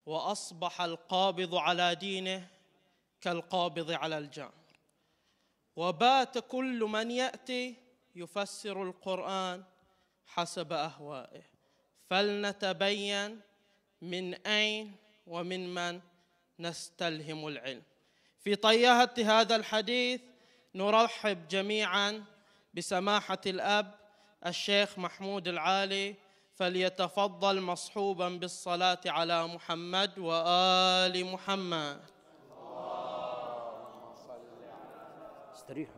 وأصبح القابض على دينه كالقابض على الجمر، وبات كل من يأتي يفسر القرآن حسب أهوائه. فلنتبين من أين ومن من نستلهم العلم. في طيات هذا الحديث نرحب جميعا بسماحة الأب الشيخ محمود العالي، فليتفضل مصحوبا بالصلاة على محمد وآل محمد. استريحوا.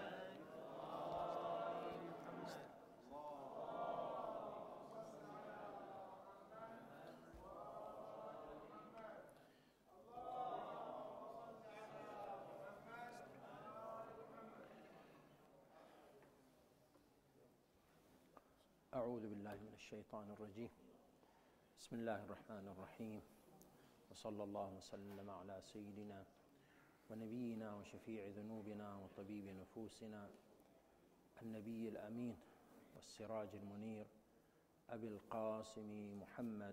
أعوذ بالله من الشيطان الرجيم. بسم الله الرحمن الرحيم، وصلى الله وسلم على سيدنا ونبينا وشفيع ذنوبنا وطبيب نفوسنا النبي الأمين والسراج المنير أبي القاسم محمد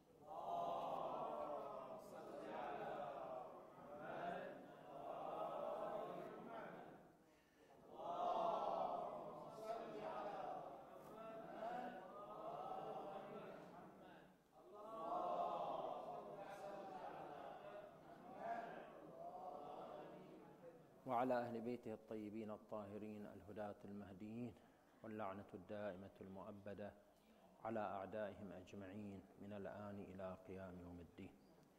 وعلى أهل بيته الطيبين الطاهرين الهداة المهديين، واللعنة الدائمة المؤبدة على أعدائهم أجمعين من الآن إلى قيام يوم الدين.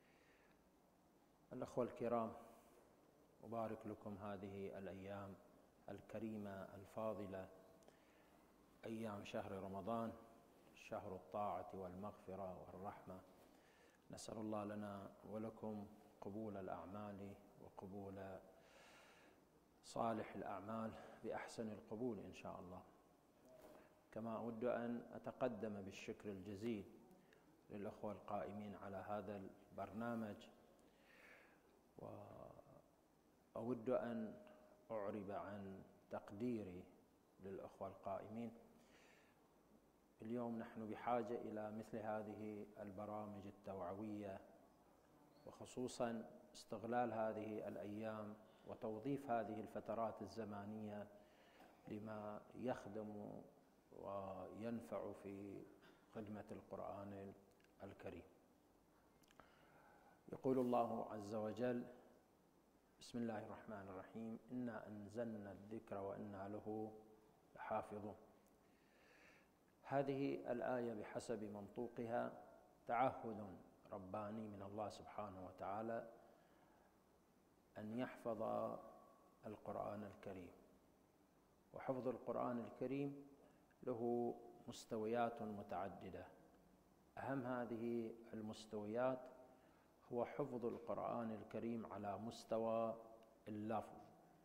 الأخوة الكرام، أبارك لكم هذه الأيام الكريمة الفاضلة، أيام شهر رمضان، شهر الطاعة والمغفرة والرحمة. نسأل الله لنا ولكم قبول الأعمال وقبول صالح الأعمال بأحسن القبول إن شاء الله. كما أود أن أتقدم بالشكر الجزيل للأخوة القائمين على هذا البرنامج، وأود أن أعرب عن تقديري للأخوة القائمين. اليوم نحن بحاجة إلى مثل هذه البرامج التوعوية، وخصوصا استغلال هذه الأيام وتوظيف هذه الفترات الزمانية لما يخدم وينفع في خدمة القرآن الكريم. يقول الله عز وجل: بسم الله الرحمن الرحيم، إنا أنزلنا الذكر وإنا له لحافظون. هذه الآية بحسب منطوقها تعهد رباني من الله سبحانه وتعالى أن يحفظ القرآن الكريم. وحفظ القرآن الكريم له مستويات متعددة. أهم هذه المستويات هو حفظ القرآن الكريم على مستوى اللفظ،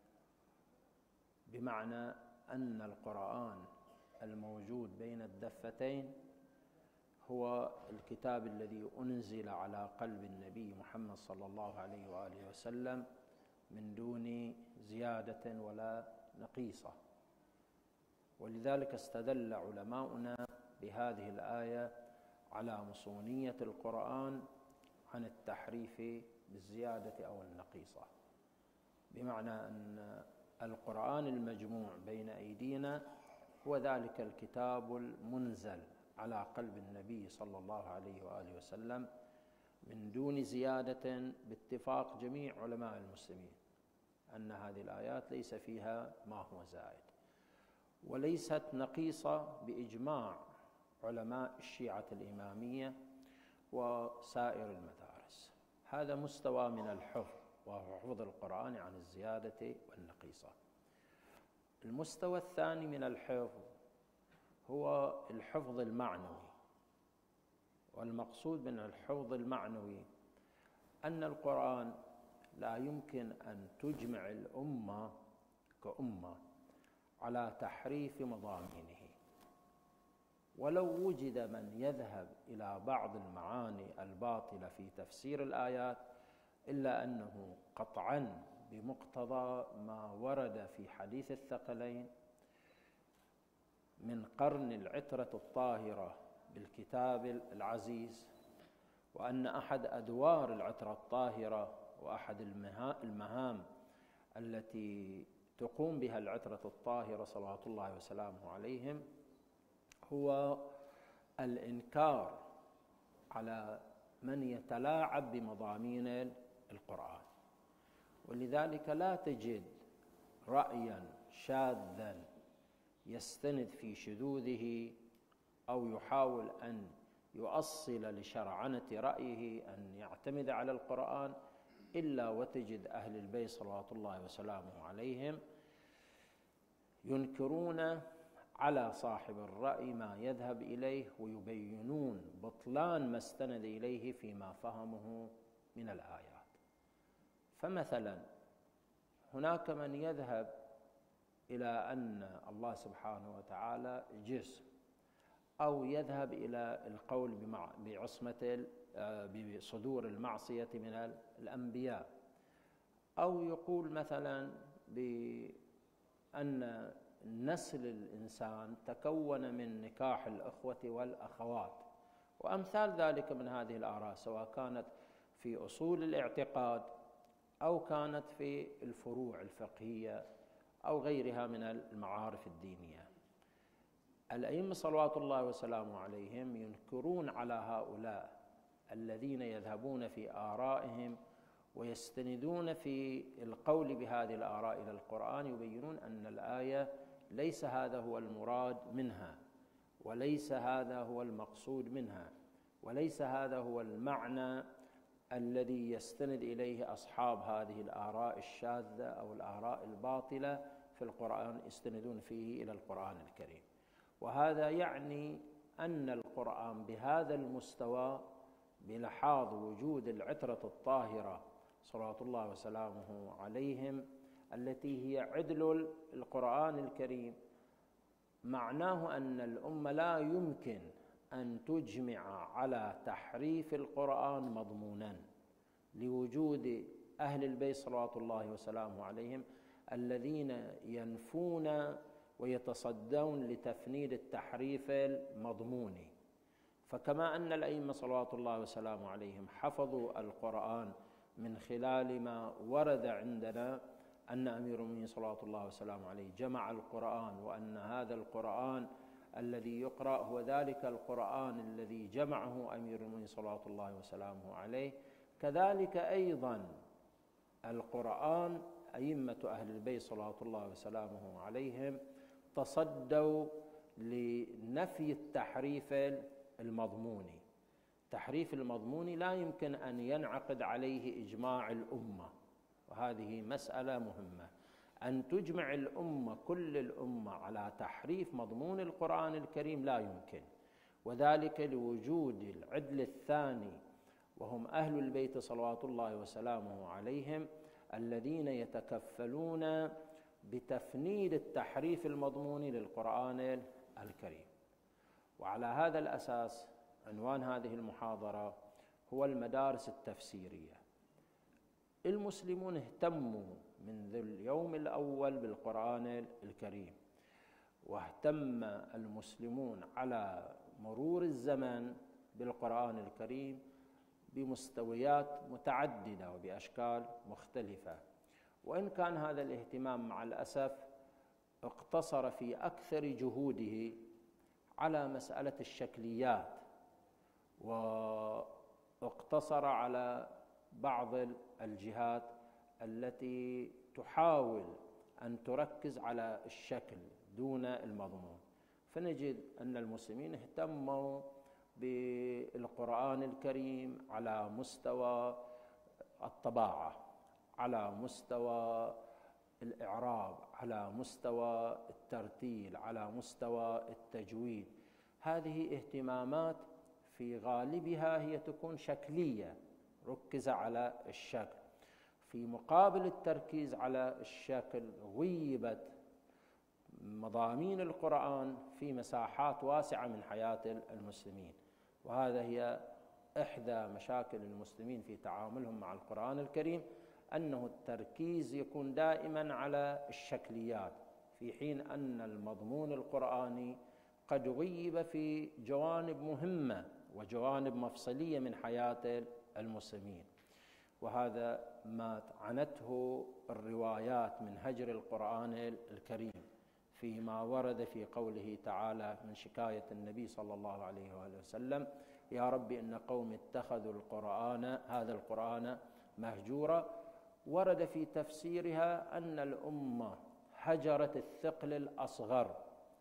بمعنى أن القرآن الموجود بين الدفتين هو الكتاب الذي أنزل على قلب النبي محمد صلى الله عليه وآله وسلم من دون زيادة ولا نقيصة. ولذلك استدل علماؤنا بهذه الآية على مصونية القرآن عن التحريف بالزيادة أو النقيصة، بمعنى أن القرآن المجموع بين أيدينا هو ذلك الكتاب المنزل على قلب النبي صلى الله عليه وآله وسلم من دون زيادة، باتفاق جميع علماء المسلمين أن هذه الآيات ليس فيها ما هو زائد، وليست نقيصة بإجماع علماء الشيعة الإمامية وسائر المدارس. هذا مستوى من الحفظ، وهو حفظ القرآن عن الزيادة والنقيصة. المستوى الثاني من الحفظ هو الحفظ المعنوي. والمقصود من الحفظ المعنوي أن القرآن لا يمكن أن تجمع الأمة كأمة على تحريف مضامينه، ولو وجد من يذهب إلى بعض المعاني الباطلة في تفسير الآيات، إلا أنه قطعاً بمقتضى ما ورد في حديث الثقلين من قرن العترة الطاهرة بالكتاب العزيز وأن أحد أدوار العترة الطاهرة وأحد المهام التي تقوم بها العترة الطاهرة صلوات الله وسلامه عليهم هو الإنكار على من يتلاعب بمضامين القرآن. ولذلك لا تجد رأيا شاذا يستند في شذوذه أو يحاول أن يؤصل لشرعنة رأيه أن يعتمد على القرآن إلا وتجد أهل البيت صلوات الله وسلامه عليهم ينكرون على صاحب الرأي ما يذهب إليه ويبينون بطلان ما استند إليه فيما فهمه من الآيات. فمثلا هناك من يذهب إلى أن الله سبحانه وتعالى جسم، أو يذهب إلى القول بعصمة بصدور المعصية من الأنبياء، أو يقول مثلا بأن نسل الإنسان تكون من نكاح الأخوة والأخوات وأمثال ذلك من هذه الآراء، سواء كانت في أصول الاعتقاد أو كانت في الفروع الفقهية أو غيرها من المعارف الدينية. الأئمة صلوات الله وسلامه عليهم ينكرون على هؤلاء الذين يذهبون في آرائهم ويستندون في القول بهذه الآراء إلى القرآن، يبينون أن الآية ليس هذا هو المراد منها، وليس هذا هو المقصود منها، وليس هذا هو المعنى الذي يستند إليه أصحاب هذه الآراء الشاذة أو الآراء الباطلة في القرآن، يستندون فيه إلى القرآن الكريم. وهذا يعني أن القرآن بهذا المستوى بلحاظ وجود العترة الطاهرة صلوات الله وسلامه عليهم التي هي عدل القرآن الكريم، معناه أن الأمة لا يمكن أن تجمع على تحريف القرآن مضمونا لوجود أهل البيت صلوات الله وسلامه عليهم الذين ينفون ويتصدون لتفنيد التحريف المضموني. فكما أن الأئمة صلوات الله وسلامه عليهم حفظوا القرآن من خلال ما ورد عندنا أن أمير المؤمنين صلوات الله وسلامه عليه جمع القرآن، وأن هذا القرآن الذي يقرأ هو ذلك القرآن الذي جمعه أمير المؤمنين صلوات الله وسلامه عليه، كذلك أيضا القرآن أئمة أهل البيت صلوات الله وسلامه عليهم تصدوا لنفي التحريف المضموني. التحريف المضموني لا يمكن أن ينعقد عليه إجماع الأمة، وهذه مسألة مهمة، أن تجمع الأمة كل الأمة على تحريف مضمون القرآن الكريم لا يمكن، وذلك لوجود العدل الثاني وهم أهل البيت صلوات الله وسلامه عليهم الذين يتكفلون بتفنيد التحريف المضموني للقرآن الكريم. وعلى هذا الأساس عنوان هذه المحاضرة هو المدارس التفسيرية. المسلمون اهتموا منذ اليوم الأول بالقرآن الكريم، واهتم المسلمون على مرور الزمن بالقرآن الكريم بمستويات متعددة وبأشكال مختلفة، وإن كان هذا الاهتمام مع الأسف اقتصر في أكثر جهوده على مسألة الشكليات، واقتصر على بعض الجهات التي تحاول أن تركز على الشكل دون المضمون. فنجد أن المسلمين اهتموا بالقرآن الكريم على مستوى الطباعة، على مستوى الإعراب، على مستوى الترتيل، على مستوى التجويد. هذه اهتمامات في غالبها هي تكون شكلية، ركز على الشكل. في مقابل التركيز على الشكل غيبت مضامين القرآن في مساحات واسعة من حياة المسلمين، وهذا هي إحدى مشاكل المسلمين في تعاملهم مع القرآن الكريم، أنه التركيز يكون دائما على الشكليات، في حين أن المضمون القرآني قد غيب في جوانب مهمة وجوانب مفصلية من حياة المسلمين. وهذا ما عنته الروايات من هجر القرآن الكريم فيما ورد في قوله تعالى من شكاية النبي صلى الله عليه وآله وسلم: يا رب إن قوم اتخذوا هذا القرآن مهجورا. ورد في تفسيرها أن الأمة هجرت الثقل الأصغر،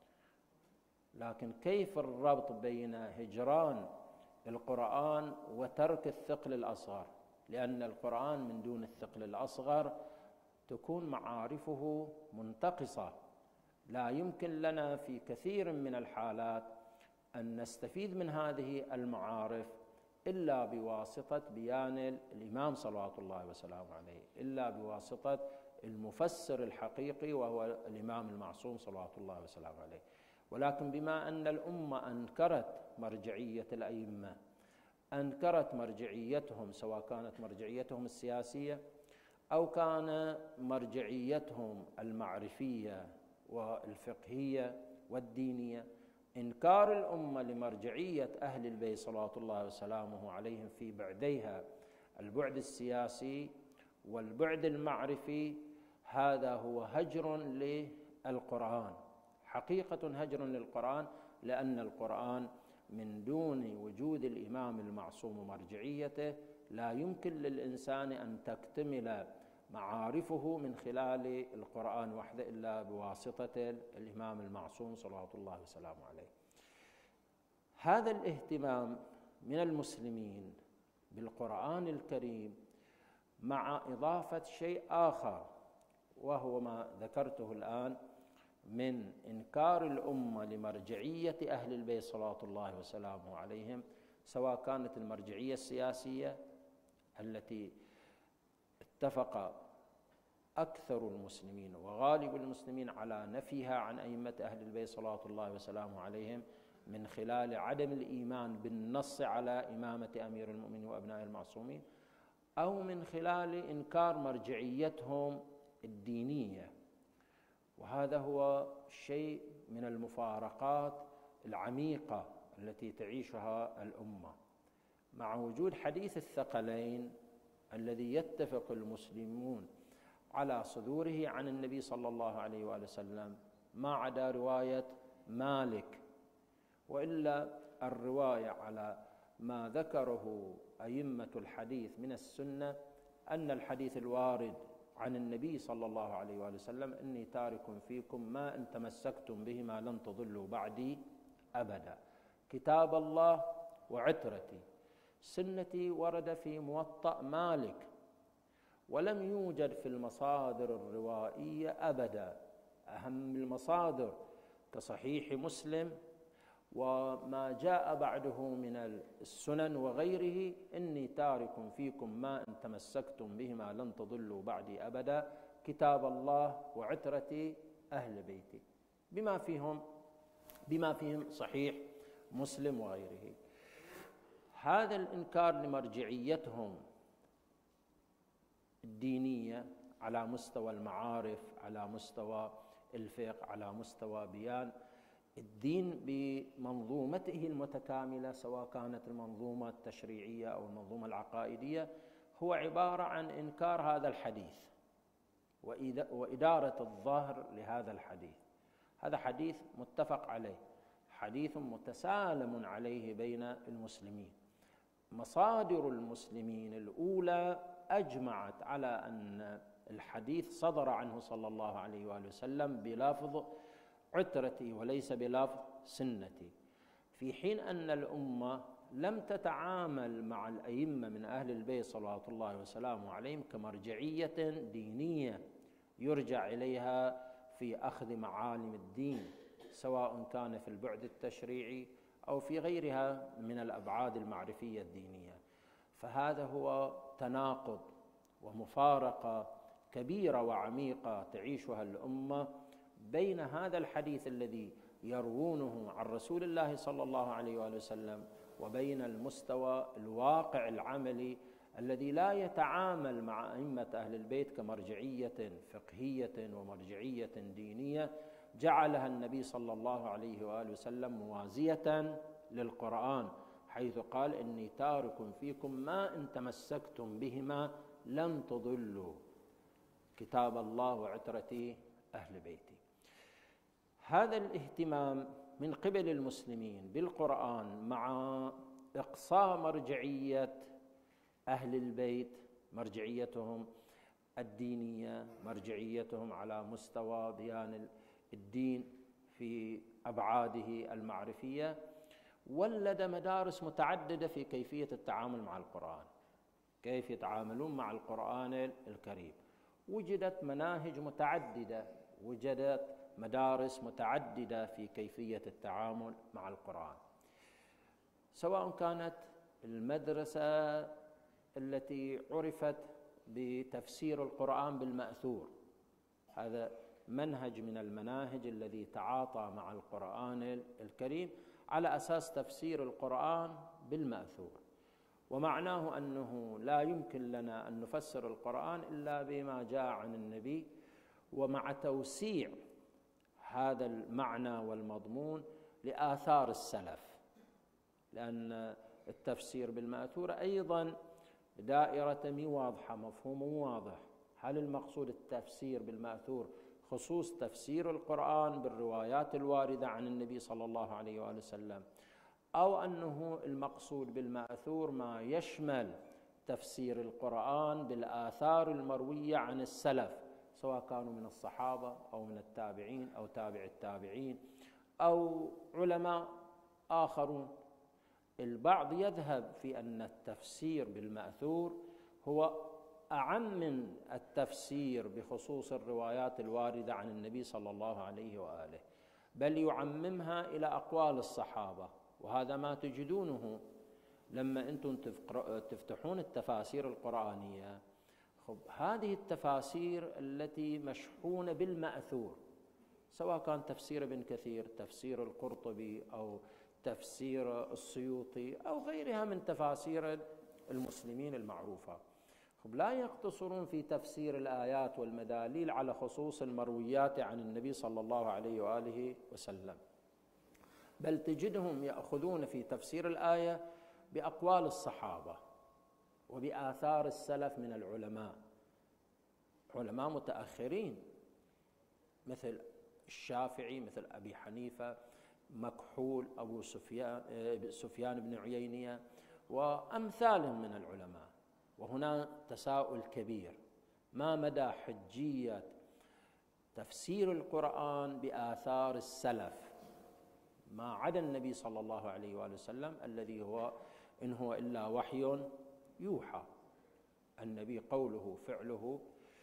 لكن كيف الربط بين هجران القرآن وترك الثقل الأصغر؟ لأن القرآن من دون الثقل الأصغر تكون معارفه منتقصة، لا يمكن لنا في كثير من الحالات أن نستفيد من هذه المعارف إلا بواسطة بيان الإمام صلوات الله وسلامه عليه، إلا بواسطة المفسر الحقيقي وهو الإمام المعصوم صلوات الله وسلامه عليه. ولكن بما أن الأمة أنكرت مرجعية الأئمة، أنكرت مرجعيتهم، سواء كانت مرجعيتهم السياسية أو كان مرجعيتهم المعرفية والفقهية والدينية، إنكار الأمة لمرجعية أهل البيت صلوات الله وسلامه عليهم في بعديها البعد السياسي والبعد المعرفي، هذا هو هجر للقرآن، حقيقة هجر للقرآن، لأن القرآن من دون وجود الإمام المعصوم ومرجعيته لا يمكن للإنسان أن تكتمل معارفه من خلال القرآن وحده إلا بواسطة الإمام المعصوم صلوات الله وسلامه عليه. هذا الاهتمام من المسلمين بالقرآن الكريم مع إضافة شيء آخر، وهو ما ذكرته الآن من إنكار الأمة لمرجعية أهل البيت صلوات الله وسلامه عليهم، سواء كانت المرجعية السياسية التي اتفق أكثر المسلمين وغالب المسلمين على نفيها عن أئمة أهل البيت صلوات الله وسلامه عليهم من خلال عدم الإيمان بالنص على إمامة أمير المؤمنين وأبناء المعصومين، أو من خلال إنكار مرجعيتهم الدينية. وهذا هو شيء من المفارقات العميقة التي تعيشها الأمة مع وجود حديث الثقلين الذي يتفق المسلمون على صدوره عن النبي صلى الله عليه وآله وسلم، ما عدا رواية مالك، وإلا الرواية على ما ذكره أئمة الحديث من السنة أن الحديث الوارد عن النبي صلى الله عليه وآله وسلم: إني تارك فيكم ما إن تمسكتم بهما لن تضلوا بعدي أبدا، كتاب الله وعترتي. سنتي ورد في موطأ مالك، ولم يوجد في المصادر الروائية أبدا. أهم المصادر كصحيح مسلم وما جاء بعده من السنن وغيره: إني تارك فيكم ما إن تمسكتم بهما لن تضلوا بعدي أبدا، كتاب الله وعترتي أهل بيتي، بما فيهم صحيح مسلم وغيره. هذا الإنكار لمرجعيتهم الدينية على مستوى المعارف، على مستوى الفقه، على مستوى بيان الدين بمنظومته المتكاملة، سواء كانت المنظومة التشريعية أو المنظومة العقائدية، هو عبارة عن إنكار هذا الحديث وإدارة الظاهر لهذا الحديث. هذا حديث متفق عليه، حديث متسالم عليه بين المسلمين. مصادر المسلمين الأولى أجمعت على أن الحديث صدر عنه صلى الله عليه وآله وسلم بلفظ عترتي وليس بلفظ سنتي، في حين أن الأمة لم تتعامل مع الأئمة من أهل البيت صلوات الله وسلامه عليهم كمرجعية دينية يرجع إليها في أخذ معالم الدين، سواء كان في البعد التشريعي أو في غيرها من الأبعاد المعرفية الدينية. فهذا هو تناقض ومفارقة كبيرة وعميقة تعيشها الأمة بين هذا الحديث الذي يروونه عن رسول الله صلى الله عليه وآله وسلم وبين المستوى الواقع العملي الذي لا يتعامل مع أئمة أهل البيت كمرجعية فقهية ومرجعية دينية جعلها النبي صلى الله عليه وآله وسلم موازية للقرآن، حيث قال: إني تارك فيكم ما إن تمسكتم بهما لن تضلوا، كتاب الله وعترتي أهل بيتي. هذا الاهتمام من قبل المسلمين بالقرآن مع إقصاء مرجعية أهل البيت، مرجعيتهم الدينية، مرجعيتهم على مستوى بيان الدين في أبعاده المعرفية، ولد مدارس متعددة في كيفية التعامل مع القرآن، كيف يتعاملون مع القرآن الكريم. وجدت مناهج متعددة، وجدت مدارس متعددة في كيفية التعامل مع القرآن، سواء كانت المدرسة التي عرفت بتفسير القرآن بالمأثور، هذا منهج من المناهج الذي تعاطى مع القرآن الكريم على أساس تفسير القرآن بالمأثور، ومعناه أنه لا يمكن لنا أن نفسر القرآن إلا بما جاء عن النبي، ومع توسيع هذا المعنى والمضمون لآثار السلف، لأن التفسير بالمأثور أيضا دائرة مي واضحة، مفهوم واضح. هل المقصود التفسير بالمأثور خصوص تفسير القرآن بالروايات الواردة عن النبي صلى الله عليه وآله وسلم، أو أنه المقصود بالمأثور ما يشمل تفسير القرآن بالآثار المروية عن السلف، سواء كانوا من الصحابة أو من التابعين أو تابع التابعين أو علماء آخرون. البعض يذهب في أن التفسير بالمأثور هو أعم من التفسير بخصوص الروايات الواردة عن النبي صلى الله عليه وآله، بل يعممها إلى أقوال الصحابة، وهذا ما تجدونه لما أنتم تفتحون التفاسير القرآنية. هذه التفاسير التي مشحونة بالمأثور، سواء كان تفسير ابن كثير، تفسير القرطبي، أو تفسير السيوطي، أو غيرها من تفاسير المسلمين المعروفة، لا يقتصرون في تفسير الآيات والمداليل على خصوص المرويات عن النبي صلى الله عليه وآله وسلم، بل تجدهم يأخذون في تفسير الآية بأقوال الصحابة وبآثار السلف من العلماء، علماء متأخرين مثل الشافعي، مثل أبي حنيفة، مكحول، أبو سفيان بن عيينة، وأمثالهم من العلماء. وهنا تساؤل كبير: ما مدى حجية تفسير القرآن بآثار السلف ما عدا النبي صلى الله عليه وآله وسلم، الذي هو إن هو إلا وحي يوحى؟ النبي قوله، فعله،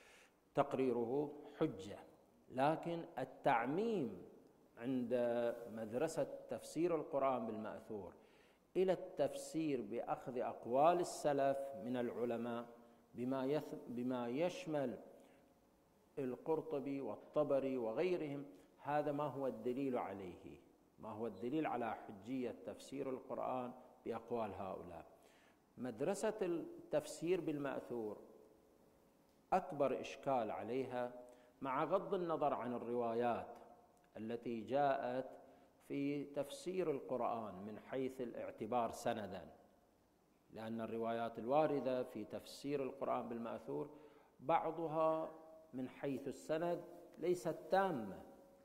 تقريره حجة، لكن التعميم عند مدرسة تفسير القرآن بالمأثور إلى التفسير بأخذ أقوال السلف من العلماء بما يشمل القرطبي والطبري وغيرهم، هذا ما هو الدليل عليه؟ ما هو الدليل على حجية تفسير القرآن بأقوال هؤلاء؟ مدرسة التفسير بالمأثور أكبر إشكال عليها، مع غض النظر عن الروايات التي جاءت في تفسير القرآن من حيث الاعتبار سندا، لأن الروايات الواردة في تفسير القرآن بالمأثور بعضها من حيث السند ليست تامة،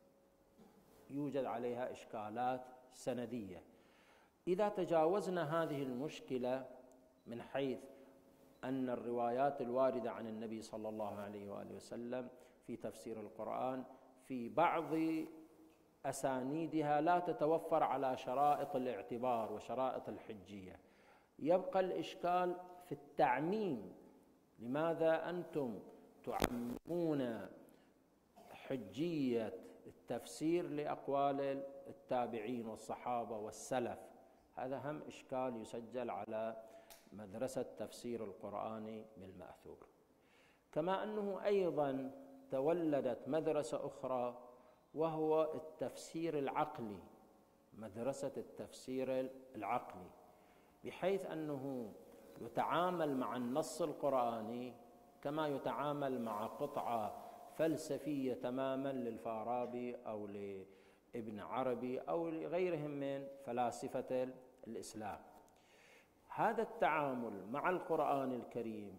يوجد عليها إشكالات سندية. إذا تجاوزنا هذه المشكلة من حيث أن الروايات الواردة عن النبي صلى الله عليه وآله وسلم في تفسير القرآن في بعض أسانيدها لا تتوفر على شرائط الاعتبار وشرائط الحجية، يبقى الإشكال في التعميم. لماذا أنتم تعممون حجية التفسير لأقوال التابعين والصحابة والسلف؟ هذا هم إشكال يسجل على مدرسة تفسير القرآن بالمأثور. كما أنه أيضا تولدت مدرسة أخرى، وهو التفسير العقلي، مدرسة التفسير العقلي، بحيث أنه يتعامل مع النص القرآني كما يتعامل مع قطعة فلسفية تماما للفارابي أو لابن عربي أو لغيرهم من فلاسفة الإسلام. هذا التعامل مع القرآن الكريم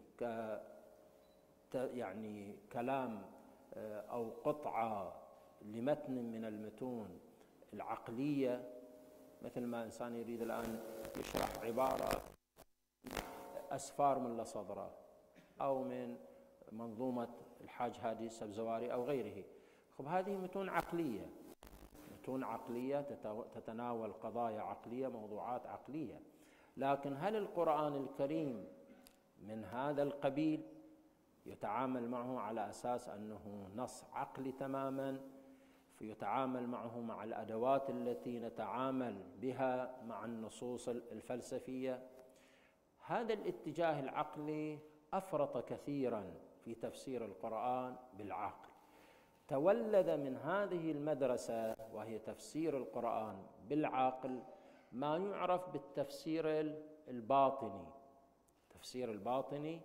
يعني كلام أو قطعة لمتن من المتون العقلية، مثل ما إنسان يريد الآن يشرح عبارة أسفار ملا صدرة أو من منظومة الحاج هادي السبزواري أو غيره. خب هذه متون عقلية، متون عقلية تتناول قضايا عقلية، موضوعات عقلية. لكن هل القرآن الكريم من هذا القبيل يتعامل معه على أساس أنه نص عقلي تماما، فيتعامل معه مع الأدوات التي نتعامل بها مع النصوص الفلسفية؟ هذا الاتجاه العقلي أفرط كثيرا في تفسير القرآن بالعقل. تولد من هذه المدرسة وهي تفسير القرآن بالعقل ما يعرف بالتفسير الباطني. التفسير الباطني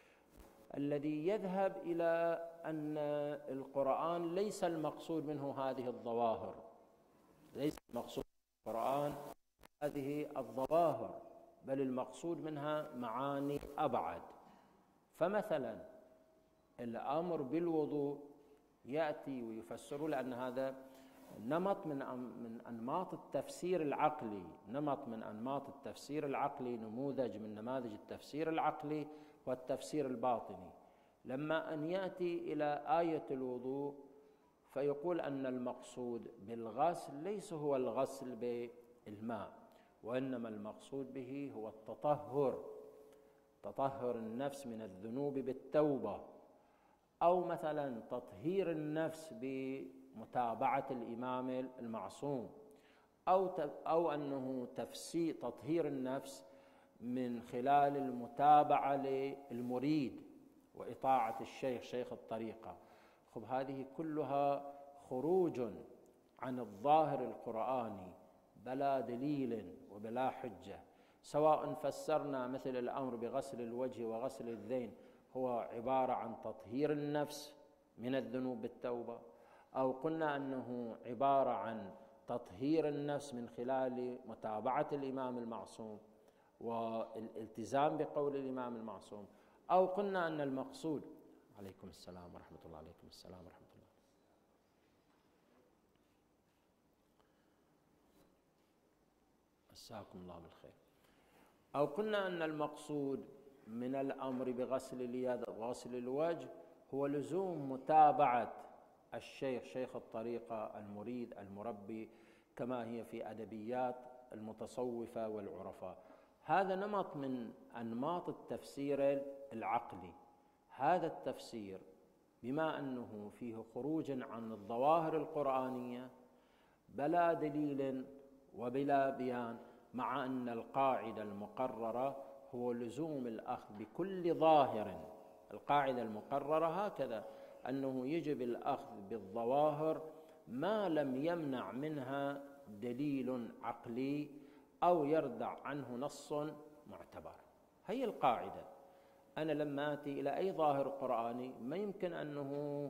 الذي يذهب إلى أن القرآن ليس المقصود منه هذه الظواهر، ليس المقصود من القرآن هذه الظواهر، بل المقصود منها معاني أبعد. فمثلا الأمر بالوضوء يأتي ويفسره، لأن هذا نمط من أنماط التفسير العقلي، نمط من أنماط التفسير العقلي، نموذج من نماذج التفسير العقلي والتفسير الباطني. لما أن يأتي إلى آية الوضوء فيقول أن المقصود بالغسل ليس هو الغسل بالماء، وإنما المقصود به هو التطهر، تطهر النفس من الذنوب بالتوبة، أو مثلا تطهير النفس بمتابعة الإمام المعصوم، أو أنه تطهير النفس من خلال المتابعة للمريد وإطاعة الشيخ شيخ الطريقة. خب هذه كلها خروج عن الظاهر القرآني بلا دليل وبلا حجة، سواء فسرنا مثل الأمر بغسل الوجه وغسل اليدين هو عبارة عن تطهير النفس من الذنوب بالتوبة، أو قلنا أنه عبارة عن تطهير النفس من خلال متابعة الإمام المعصوم والالتزام بقول الإمام المعصوم، أو قلنا أن المقصود. عليكم السلام ورحمة الله. عليكم السلام ورحمة الله. مساكم الله بالخير. أو قلنا أن المقصود من الأمر بغسل اليد وغسل الوجه هو لزوم متابعة الشيخ شيخ الطريقة المريد المربي، كما هي في أدبيات المتصوفة والعرفاء. هذا نمط من أنماط التفسير العقلي. هذا التفسير بما أنه فيه خروج عن الظواهر القرآنية بلا دليل وبلا بيان، مع أن القاعدة المقررة هو لزوم الأخذ بكل ظاهر. القاعدة المقررة هكذا، أنه يجب الأخذ بالظواهر ما لم يمنع منها دليل عقلي أو يردع عنه نص معتبر. هي القاعدة. أنا لما آتي إلى أي ظاهر قرآني ما يمكن أنه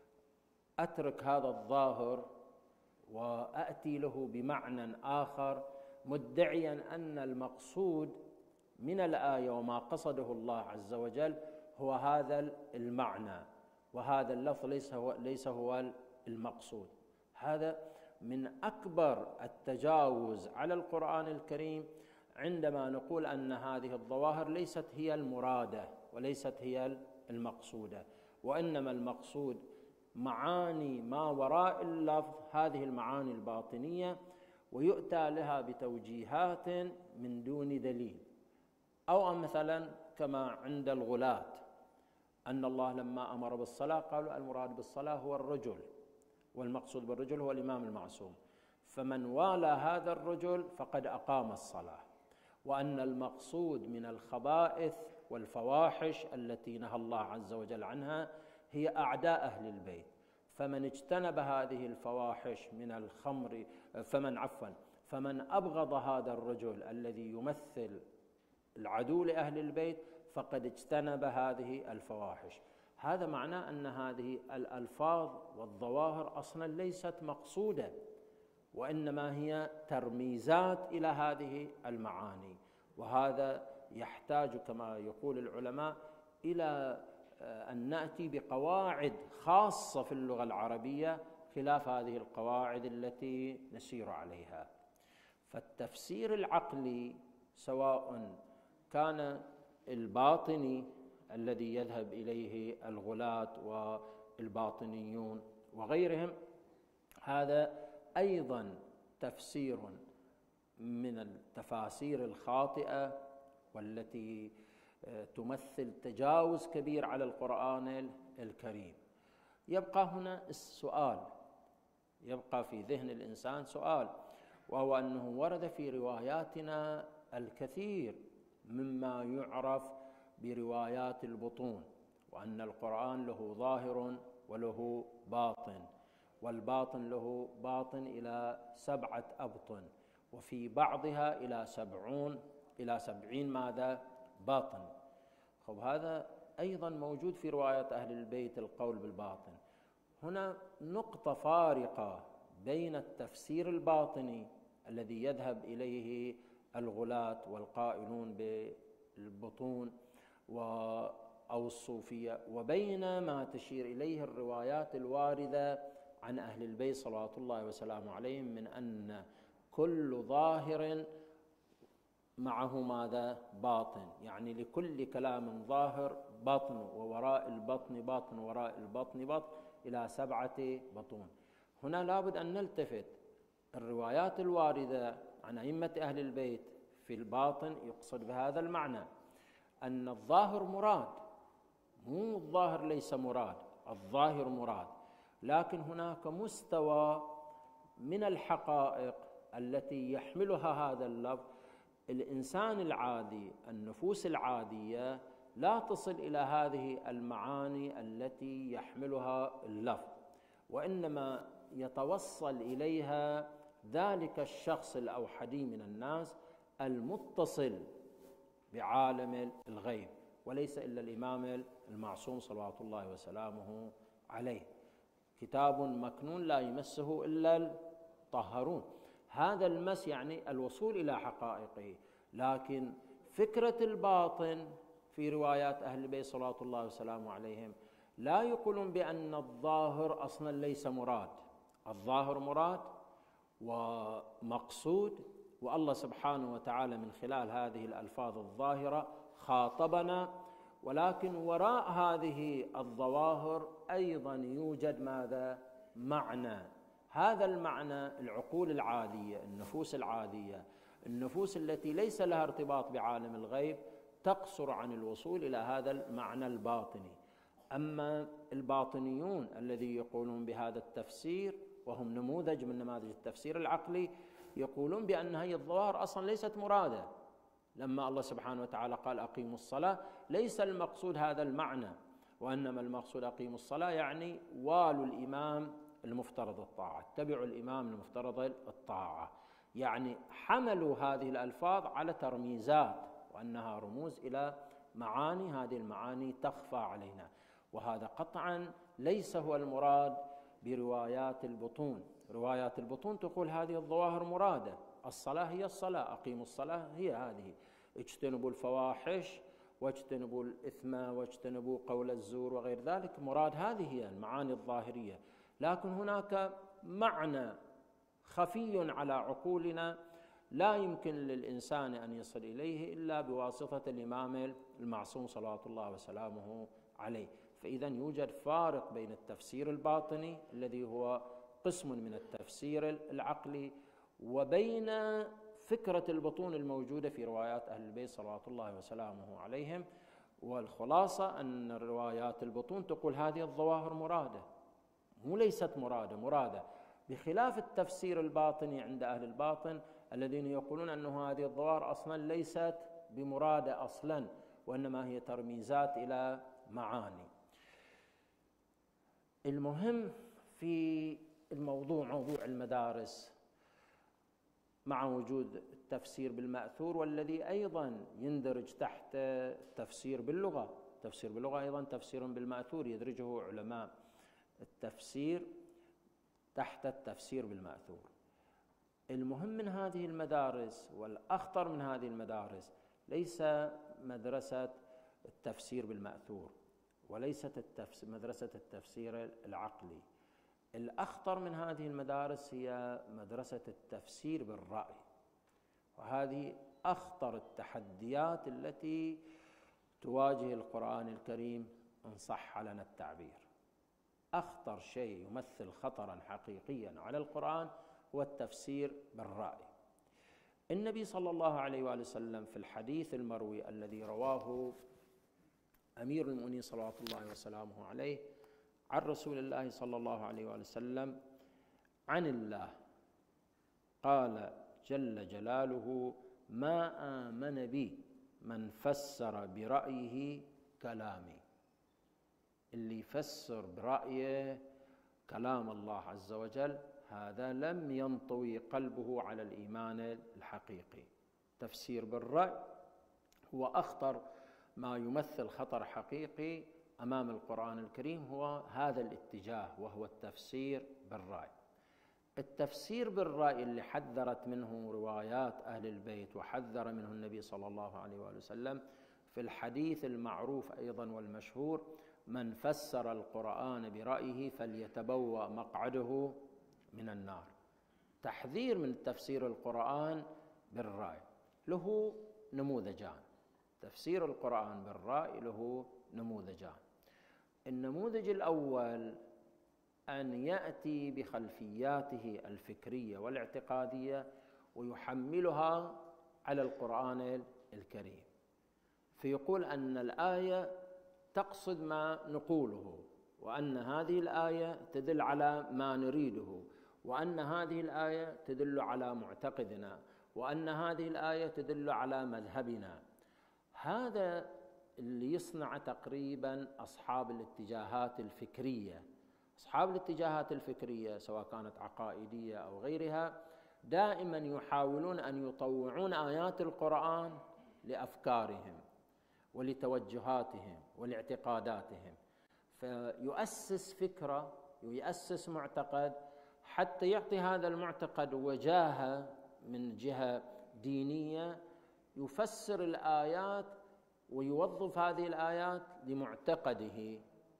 أترك هذا الظاهر وأتي له بمعنى آخر مدعيا أن المقصود من الآية وما قصده الله عز وجل هو هذا المعنى، وهذا اللفظ ليس هو المقصود. هذا من أكبر التجاوز على القرآن الكريم عندما نقول أن هذه الظواهر ليست هي المرادة وليست هي المقصودة، وإنما المقصود معاني ما وراء اللفظ، هذه المعاني الباطنية، ويؤتى لها بتوجيهات من دون دليل. أو مثلا كما عند الغلاة أن الله لما أمر بالصلاة قالوا المراد بالصلاة هو الرجل، والمقصود بالرجل هو الإمام المعصوم، فمن والى هذا الرجل فقد أقام الصلاة. وأن المقصود من الخبائث والفواحش التي نهى الله عز وجل عنها هي أعداء أهل البيت، فمن اجتنب هذه الفواحش من الخمر فمن أبغض هذا الرجل الذي يمثل العدو لأهل البيت فقد اجتنب هذه الفواحش. هذا معناه أن هذه الألفاظ والظواهر أصلا ليست مقصودة، وإنما هي ترميزات إلى هذه المعاني. وهذا يحتاج كما يقول العلماء إلى أن نأتي بقواعد خاصة في اللغة العربية خلاف هذه القواعد التي نسير عليها. فالتفسير العقلي سواء كان الباطني الذي يذهب إليه الغلاة والباطنيون وغيرهم، هذا أيضا تفسير من التفاسير الخاطئة والتي تمثل تجاوز كبير على القرآن الكريم. يبقى هنا السؤال، يبقى في ذهن الإنسان سؤال، وهو أنه ورد في رواياتنا الكثير مما يعرف بروايات البطون، وأن القرآن له ظاهر وله باطن، والباطن له باطن إلى 7 أبطن، وفي بعضها إلى 70 ماذا؟ باطن. خب هذا أيضا موجود في رواية أهل البيت القول بالباطن. هنا نقطة فارقة بين التفسير الباطني الذي يذهب إليه الغلاة والقائلون بالبطون أو الصوفية، وبين ما تشير إليه الروايات الواردة عن أهل البيت صلوات الله وسلامه عليهم من أن كل ظاهر معه ماذا؟ باطن، يعني لكل كلام ظاهر بطن، ووراء البطن بطن، وراء البطن بطن، إلى 7 بطون. هنا لابد أن نلتفت، الروايات الواردة عن أئمة أهل البيت في الباطن يقصد بهذا المعنى أن الظاهر مراد، مو الظاهر ليس مراد، الظاهر مراد، لكن هناك مستوى من الحقائق التي يحملها هذا اللفظ الإنسان العادي، النفوس العادية لا تصل إلى هذه المعاني التي يحملها اللفظ، وإنما يتوصل إليها ذلك الشخص الأوحدي من الناس المتصل بعالم الغيب، وليس إلا الإمام المعصوم صلوات الله وسلامه عليه. كتاب مكنون لا يمسه إلا الطهرون، هذا المس يعني الوصول إلى حقائقه. لكن فكرة الباطن في روايات أهل البيت صلوات الله وسلامه عليهم لا يقولون بأن الظاهر أصلا ليس مراد، الظاهر مراد ومقصود، والله سبحانه وتعالى من خلال هذه الألفاظ الظاهرة خاطبنا، ولكن وراء هذه الظواهر أيضا يوجد ماذا؟ معنى. هذا المعنى العقول العادية، النفوس العادية، النفوس التي ليس لها ارتباط بعالم الغيب تقصر عن الوصول إلى هذا المعنى الباطني. أما الباطنيون الذي يقولون بهذا التفسير، وهم نموذج من نماذج التفسير العقلي، يقولون بأن هذه الظواهر أصلا ليست مرادة. لما الله سبحانه وتعالى قال أقيموا الصلاة، ليس المقصود هذا المعنى، وإنما المقصود أقيموا الصلاة يعني والوا الإمام المفترض الطاعة، اتبعوا الإمام المفترض الطاعة، يعني حملوا هذه الألفاظ على ترميزات وأنها رموز إلى معاني، هذه المعاني تخفى علينا، وهذا قطعا ليس هو المراد بروايات البطون. روايات البطون تقول هذه الظواهر مرادة، الصلاة هي الصلاة، أقيموا الصلاة هي هذه، اجتنبوا الفواحش واجتنبوا الإثم واجتنبوا قول الزور وغير ذلك، مراد هذه هي المعاني الظاهرية. لكن هناك معنى خفي على عقولنا لا يمكن للإنسان أن يصل إليه إلا بواسطة الإمام المعصوم صلوات الله وسلامه عليه. فإذا يوجد فارق بين التفسير الباطني الذي هو قسم من التفسير العقلي، وبين فكرة البطون الموجودة في روايات أهل البيت صلوات الله وسلامه عليهم. والخلاصة أن روايات البطون تقول هذه الظواهر مرادة، مو ليست مرادة، بخلاف التفسير الباطني عند أهل الباطن الذين يقولون أن هذه الظواهر أصلا ليست بمرادة أصلا، وإنما هي ترميزات إلى معاني. المهم في الموضوع، موضوع المدارس، مع وجود التفسير بالمأثور والذي أيضا يندرج تحت التفسير باللغة، التفسير باللغة أيضا تفسير بالمأثور يدرجه علماء التفسير تحت التفسير بالمأثور. المهم من هذه المدارس والأخطر من هذه المدارس ليس مدرسة التفسير بالمأثور، وليست مدرسة التفسير العقلي. الأخطر من هذه المدارس هي مدرسة التفسير بالرأي، وهذه أخطر التحديات التي تواجه القرآن الكريم إن صح لنا التعبير. أخطر شيء يمثل خطراً حقيقياً على القرآن هو التفسير بالرأي. النبي صلى الله عليه وآله وسلم في الحديث المروي الذي رواه أمير المؤمنين صلوات الله وسلامه عليه عن رسول الله صلى الله عليه وآله وسلم عن الله قال جل جلاله: ما آمن بي من فسر برأيه كلامي. اللي يفسر برأيه كلام الله عز وجل هذا لم ينطوي قلبه على الإيمان الحقيقي. تفسير بالرأي هو أخطر ما يمثل خطر حقيقي أمام القرآن الكريم، هو هذا الاتجاه، وهو التفسير بالرأي. التفسير بالرأي اللي حذرت منه روايات أهل البيت وحذر منه النبي صلى الله عليه وآله وسلم في الحديث المعروف أيضا والمشهور: من فسر القرآن برأيه فليتبوأ مقعده من النار. تحذير من تفسير القرآن بالرأي. له نموذجان. تفسير القرآن بالرأي له نموذجان. النموذج الأول أن يأتي بخلفياته الفكرية والاعتقادية ويحملها على القرآن الكريم، فيقول أن الآية تقصد ما نقوله، وأن هذه الآية تدل على ما نريده، وأن هذه الآية تدل على معتقدنا، وأن هذه الآية تدل على مذهبنا. هذا اللي يصنع تقريبا أصحاب الاتجاهات الفكرية. أصحاب الاتجاهات الفكرية سواء كانت عقائدية أو غيرها دائما يحاولون أن يطوعون آيات القرآن لأفكارهم ولتوجهاتهم ولاعتقاداتهم، فيؤسس فكرة ويؤسس معتقد حتى يعطي هذا المعتقد وجاهة من جهة دينية، يفسر الآيات ويوظف هذه الآيات لمعتقده،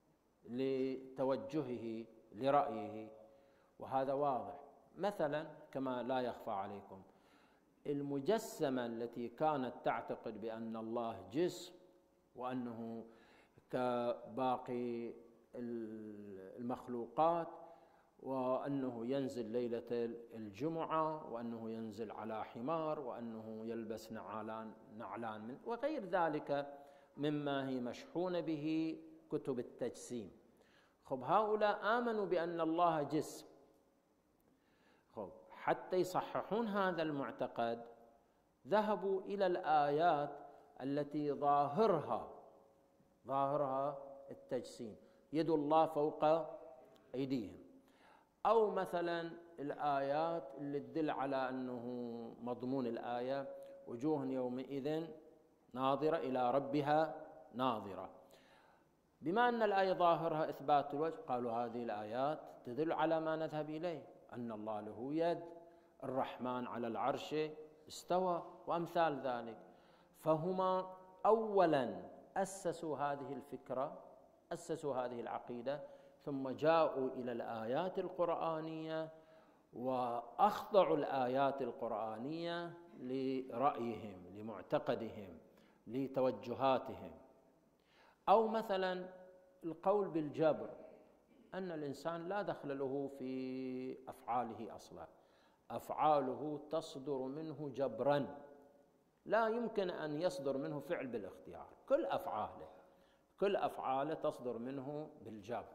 لتوجهه، لرأيه. وهذا واضح. مثلا كما لا يخفى عليكم، المجسمة التي كانت تعتقد بأن الله جسم وأنه كباقي المخلوقات، وأنه ينزل ليلة الجمعة، وأنه ينزل على حمار، وأنه يلبس نعلان من وغير ذلك مما هي مشحونة به كتب التجسيم. هؤلاء آمنوا بأن الله جسم. حتى يصححون هذا المعتقد ذهبوا إلى الآيات التي ظاهرها التجسيم: يد الله فوق أيديهم، أو مثلا الآيات اللي تدل على أنه مضمون الآية: وجوه يومئذ ناظرة إلى ربها ناظرة. بما أن الآية ظاهرها إثبات الوجه، قالوا هذه الآيات تدل على ما نذهب إليه، أن الله له يد، الرحمن على العرش استوى، وأمثال ذلك. فهما أولا أسسوا هذه الفكرة، أسسوا هذه العقيدة، ثم جاءوا إلى الآيات القرآنية وأخضعوا الآيات القرآنية لرأيهم، لمعتقدهم، لتوجهاتهم. أو مثلا القول بالجبر، أن الإنسان لا دخل له في أفعاله أصلا، أفعاله تصدر منه جبرا، لا يمكن أن يصدر منه فعل بالاختيار، كل أفعاله تصدر منه بالجبر.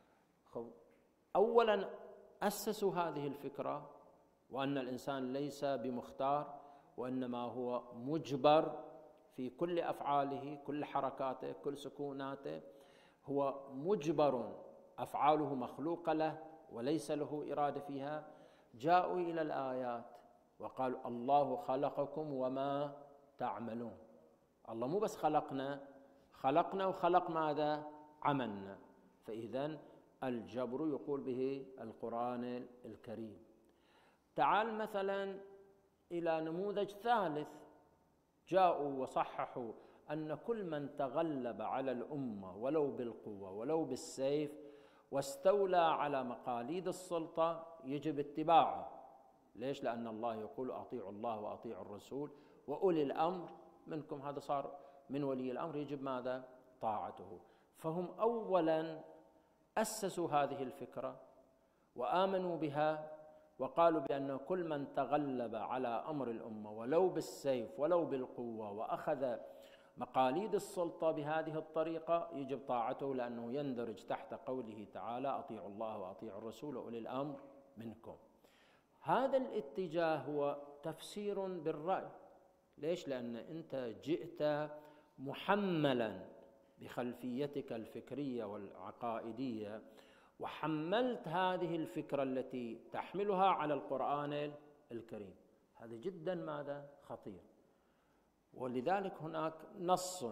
أولا أسسوا هذه الفكرة، وأن الإنسان ليس بمختار، وإنما هو مجبر في كل أفعاله، كل حركاته، كل سكوناته، هو مجبر، أفعاله مخلوقة له وليس له إرادة فيها. جاءوا إلى الآيات وقالوا: الله خلقكم وما تعملون. الله مو بس خلقنا وخلق ماذا؟ عملنا. فإذن الجبر يقول به القرآن الكريم. تعال مثلا إلى نموذج ثالث، جاءوا وصححوا أن كل من تغلب على الأمة ولو بالقوة ولو بالسيف واستولى على مقاليد السلطة يجب اتباعه. ليش؟ لأن الله يقول أطيعوا الله وأطيعوا الرسول وأولي الأمر منكم. هذا صار من ولي الأمر، يجب ماذا؟ طاعته. فهم أولا أسسوا هذه الفكرة وآمنوا بها وقالوا بأن كل من تغلب على أمر الأمة ولو بالسيف ولو بالقوة وأخذ مقاليد السلطة بهذه الطريقة يجب طاعته، لأنه يندرج تحت قوله تعالى أطيعوا الله وأطيعوا الرسول وأولي الأمر منكم. هذا الاتجاه هو تفسير بالرأي. ليش؟ لأن أنت جئت محملا بخلفيتك الفكرية والعقائدية وحملت هذه الفكرة التي تحملها على القرآن الكريم. هذا جدا ماذا؟ خطير. ولذلك هناك نص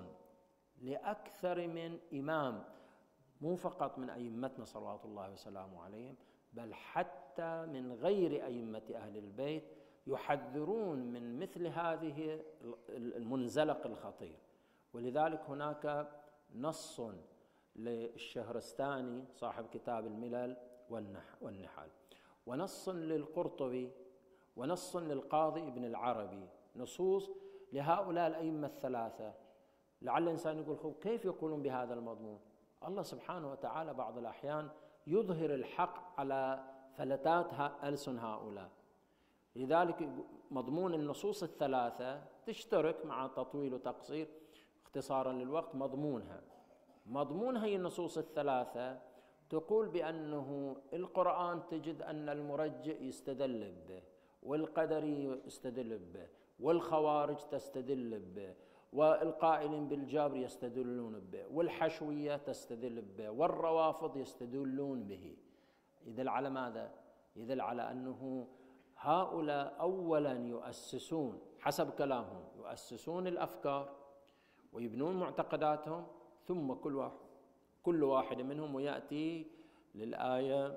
لأكثر من إمام، مو فقط من أئمتنا صلوات الله وسلامه عليهم، بل حتى من غير أئمة أهل البيت، يحذرون من مثل هذه المنزلق الخطير. ولذلك هناك نص للشهرستاني صاحب كتاب الملل والنحل، ونص للقرطبي، ونص للقاضي ابن العربي، نصوص لهؤلاء الأئمة الثلاثة. لعل الإنسان يقول كيف يقولون بهذا المضمون؟ الله سبحانه وتعالى بعض الأحيان يظهر الحق على فلتات ألسن هؤلاء. لذلك مضمون النصوص الثلاثة تشترك مع تطويل وتقصير اختصارا للوقت. مضمون هي النصوص الثلاثة تقول بأنه القرآن تجد أن المرجئ يستدل به، والقدري يستدل به، والخوارج تستدل به، والقائلين بالجبر يستدلون به، والحشوية تستدل به، والروافض يستدلون به. يدل على ماذا؟ يدل على أنه هؤلاء أولا يؤسسون حسب كلامهم، يؤسسون الأفكار ويبنون معتقداتهم، ثم كل واحد منهم ويأتي للآية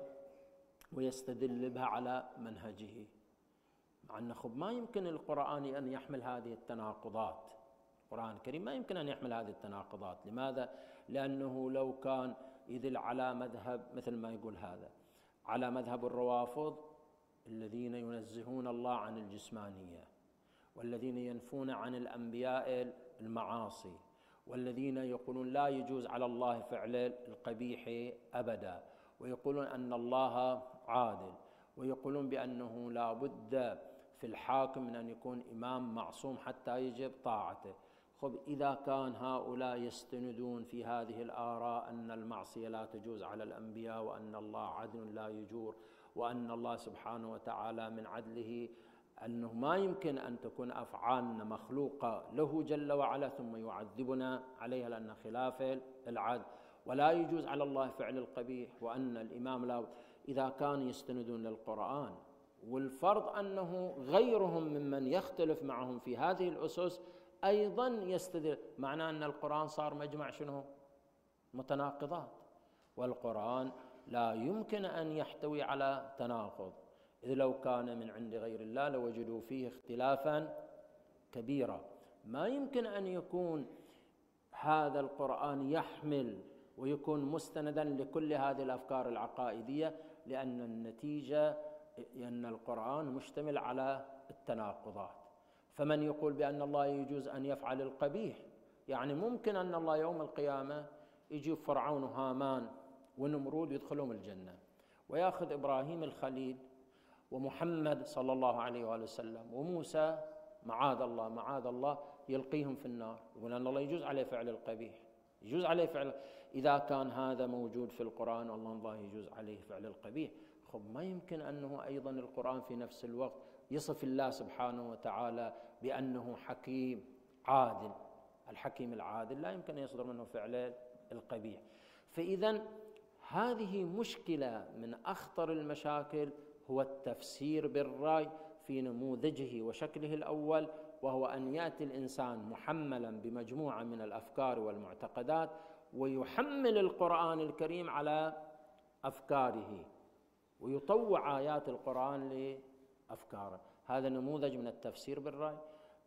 ويستدل بها على منهجه. مع أن ما يمكن القرآن أن يحمل هذه التناقضات. القرآن الكريم ما يمكن أن يحمل هذه التناقضات. لماذا؟ لأنه لو كان يدل على مذهب مثل ما يقول هذا، على مذهب الروافض الذين ينزهون الله عن الجسمانية، والذين ينفون عن الأنبياء المعاصي، والذين يقولون لا يجوز على الله فعل القبيح أبدا، ويقولون أن الله عادل، ويقولون بأنه لا بد في الحاكم من أن يكون إمام معصوم حتى يجب طاعته. إذا كان هؤلاء يستندون في هذه الآراء أن المعصية لا تجوز على الأنبياء، وأن الله عدل لا يجور، وأن الله سبحانه وتعالى من عدله أنه ما يمكن أن تكون أفعالنا مخلوقة له جل وعلا ثم يعذبنا عليها لأن خلاف العدل، ولا يجوز على الله فعل القبيح، وأن الإمام لا. إذا كانوا يستندون للقرآن، والفرض أنه غيرهم ممن يختلف معهم في هذه الأسس أيضا يستدل، معناه أن القرآن صار مجمع شنو؟ متناقضات. والقرآن لا يمكن أن يحتوي على تناقض، إذ لو كان من عند غير الله لوجدوا فيه اختلافا كبيرا. ما يمكن أن يكون هذا القرآن يحمل ويكون مستندا لكل هذه الأفكار العقائدية، لأن النتيجة أن القرآن مشتمل على التناقضات. فمن يقول بأن الله يجوز أن يفعل القبيح، يعني ممكن أن الله يوم القيامة يجيب فرعون وهامان ونمرود يدخلهم الجنة، ويأخذ إبراهيم الخليل ومحمد صلى الله عليه وآله وسلم وموسى معاذ الله يلقيهم في النار، يقول أن الله يجوز عليه فعل القبيح، يجوز عليه فعل. إذا كان هذا موجود في القرآن الله يجوز عليه فعل القبيح، ما يمكن أنه أيضا القرآن في نفس الوقت يصف الله سبحانه وتعالى بأنه حكيم عادل. الحكيم العادل لا يمكن أن يصدر منه فعل القبيح. فإذا هذه مشكلة من أخطر المشاكل، هو التفسير بالرأي في نموذجه وشكله الأول، وهو أن يأتي الإنسان محملا بمجموعة من الأفكار والمعتقدات ويحمل القرآن الكريم على أفكاره ويطوع آيات القرآن لأفكاره. هذا نموذج من التفسير بالرأي.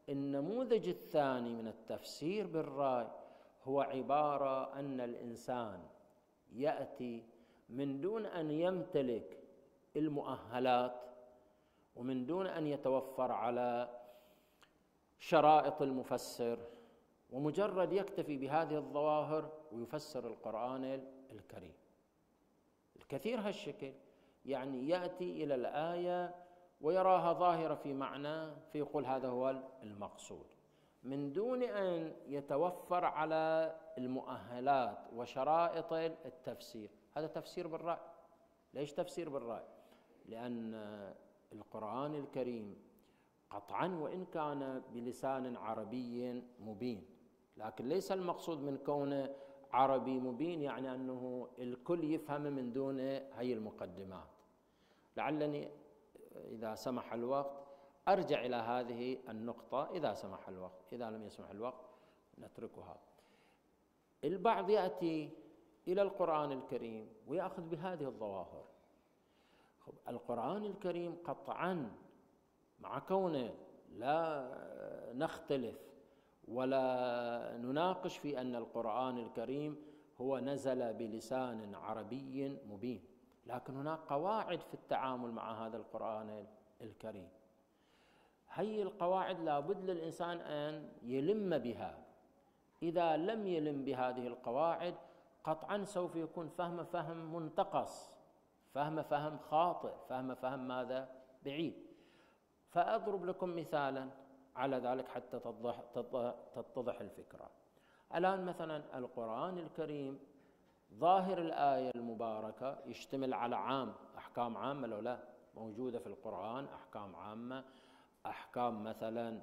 النموذج الثاني من التفسير بالرأي هو عبارة أن الإنسان يأتي من دون أن يمتلك المؤهلات ومن دون أن يتوفر على شرائط المفسر، ومجرد يكتفي بهذه الظواهر ويفسر القرآن الكريم. الكثير هالشكل، يعني يأتي إلى الآية ويراها ظاهرة في معنى فيقول هذا هو المقصود، من دون أن يتوفر على المؤهلات وشرائط التفسير. هذا تفسير بالرأي. ليش تفسير بالرأي؟ لأن القرآن الكريم قطعا وإن كان بلسان عربي مبين، لكن ليس المقصود من كونه عربي مبين يعني أنه الكل يفهم من دون هي المقدمات. لعلني إذا سمح الوقت أرجع إلى هذه النقطة إذا سمح الوقت، إذا لم يسمح الوقت نتركها. البعض يأتي إلى القرآن الكريم ويأخذ بهذه الظواهر. القرآن الكريم قطعا مع كونه لا نختلف ولا نناقش في أن القرآن الكريم هو نزل بلسان عربي مبين، لكن هناك قواعد في التعامل مع هذا القرآن الكريم. هي القواعد لابد للإنسان أن يلم بها. إذا لم يلم بهذه القواعد قطعا سوف يكون فهم منتقص، فهم خاطئ، فهم ماذا؟ بعيد. فأضرب لكم مثالا على ذلك حتى تتضح الفكرة. الآن مثلا القرآن الكريم ظاهر الآية المباركة يشتمل على عام، أحكام عامة لو لا موجودة في القرآن، أحكام عامة، أحكام مثلا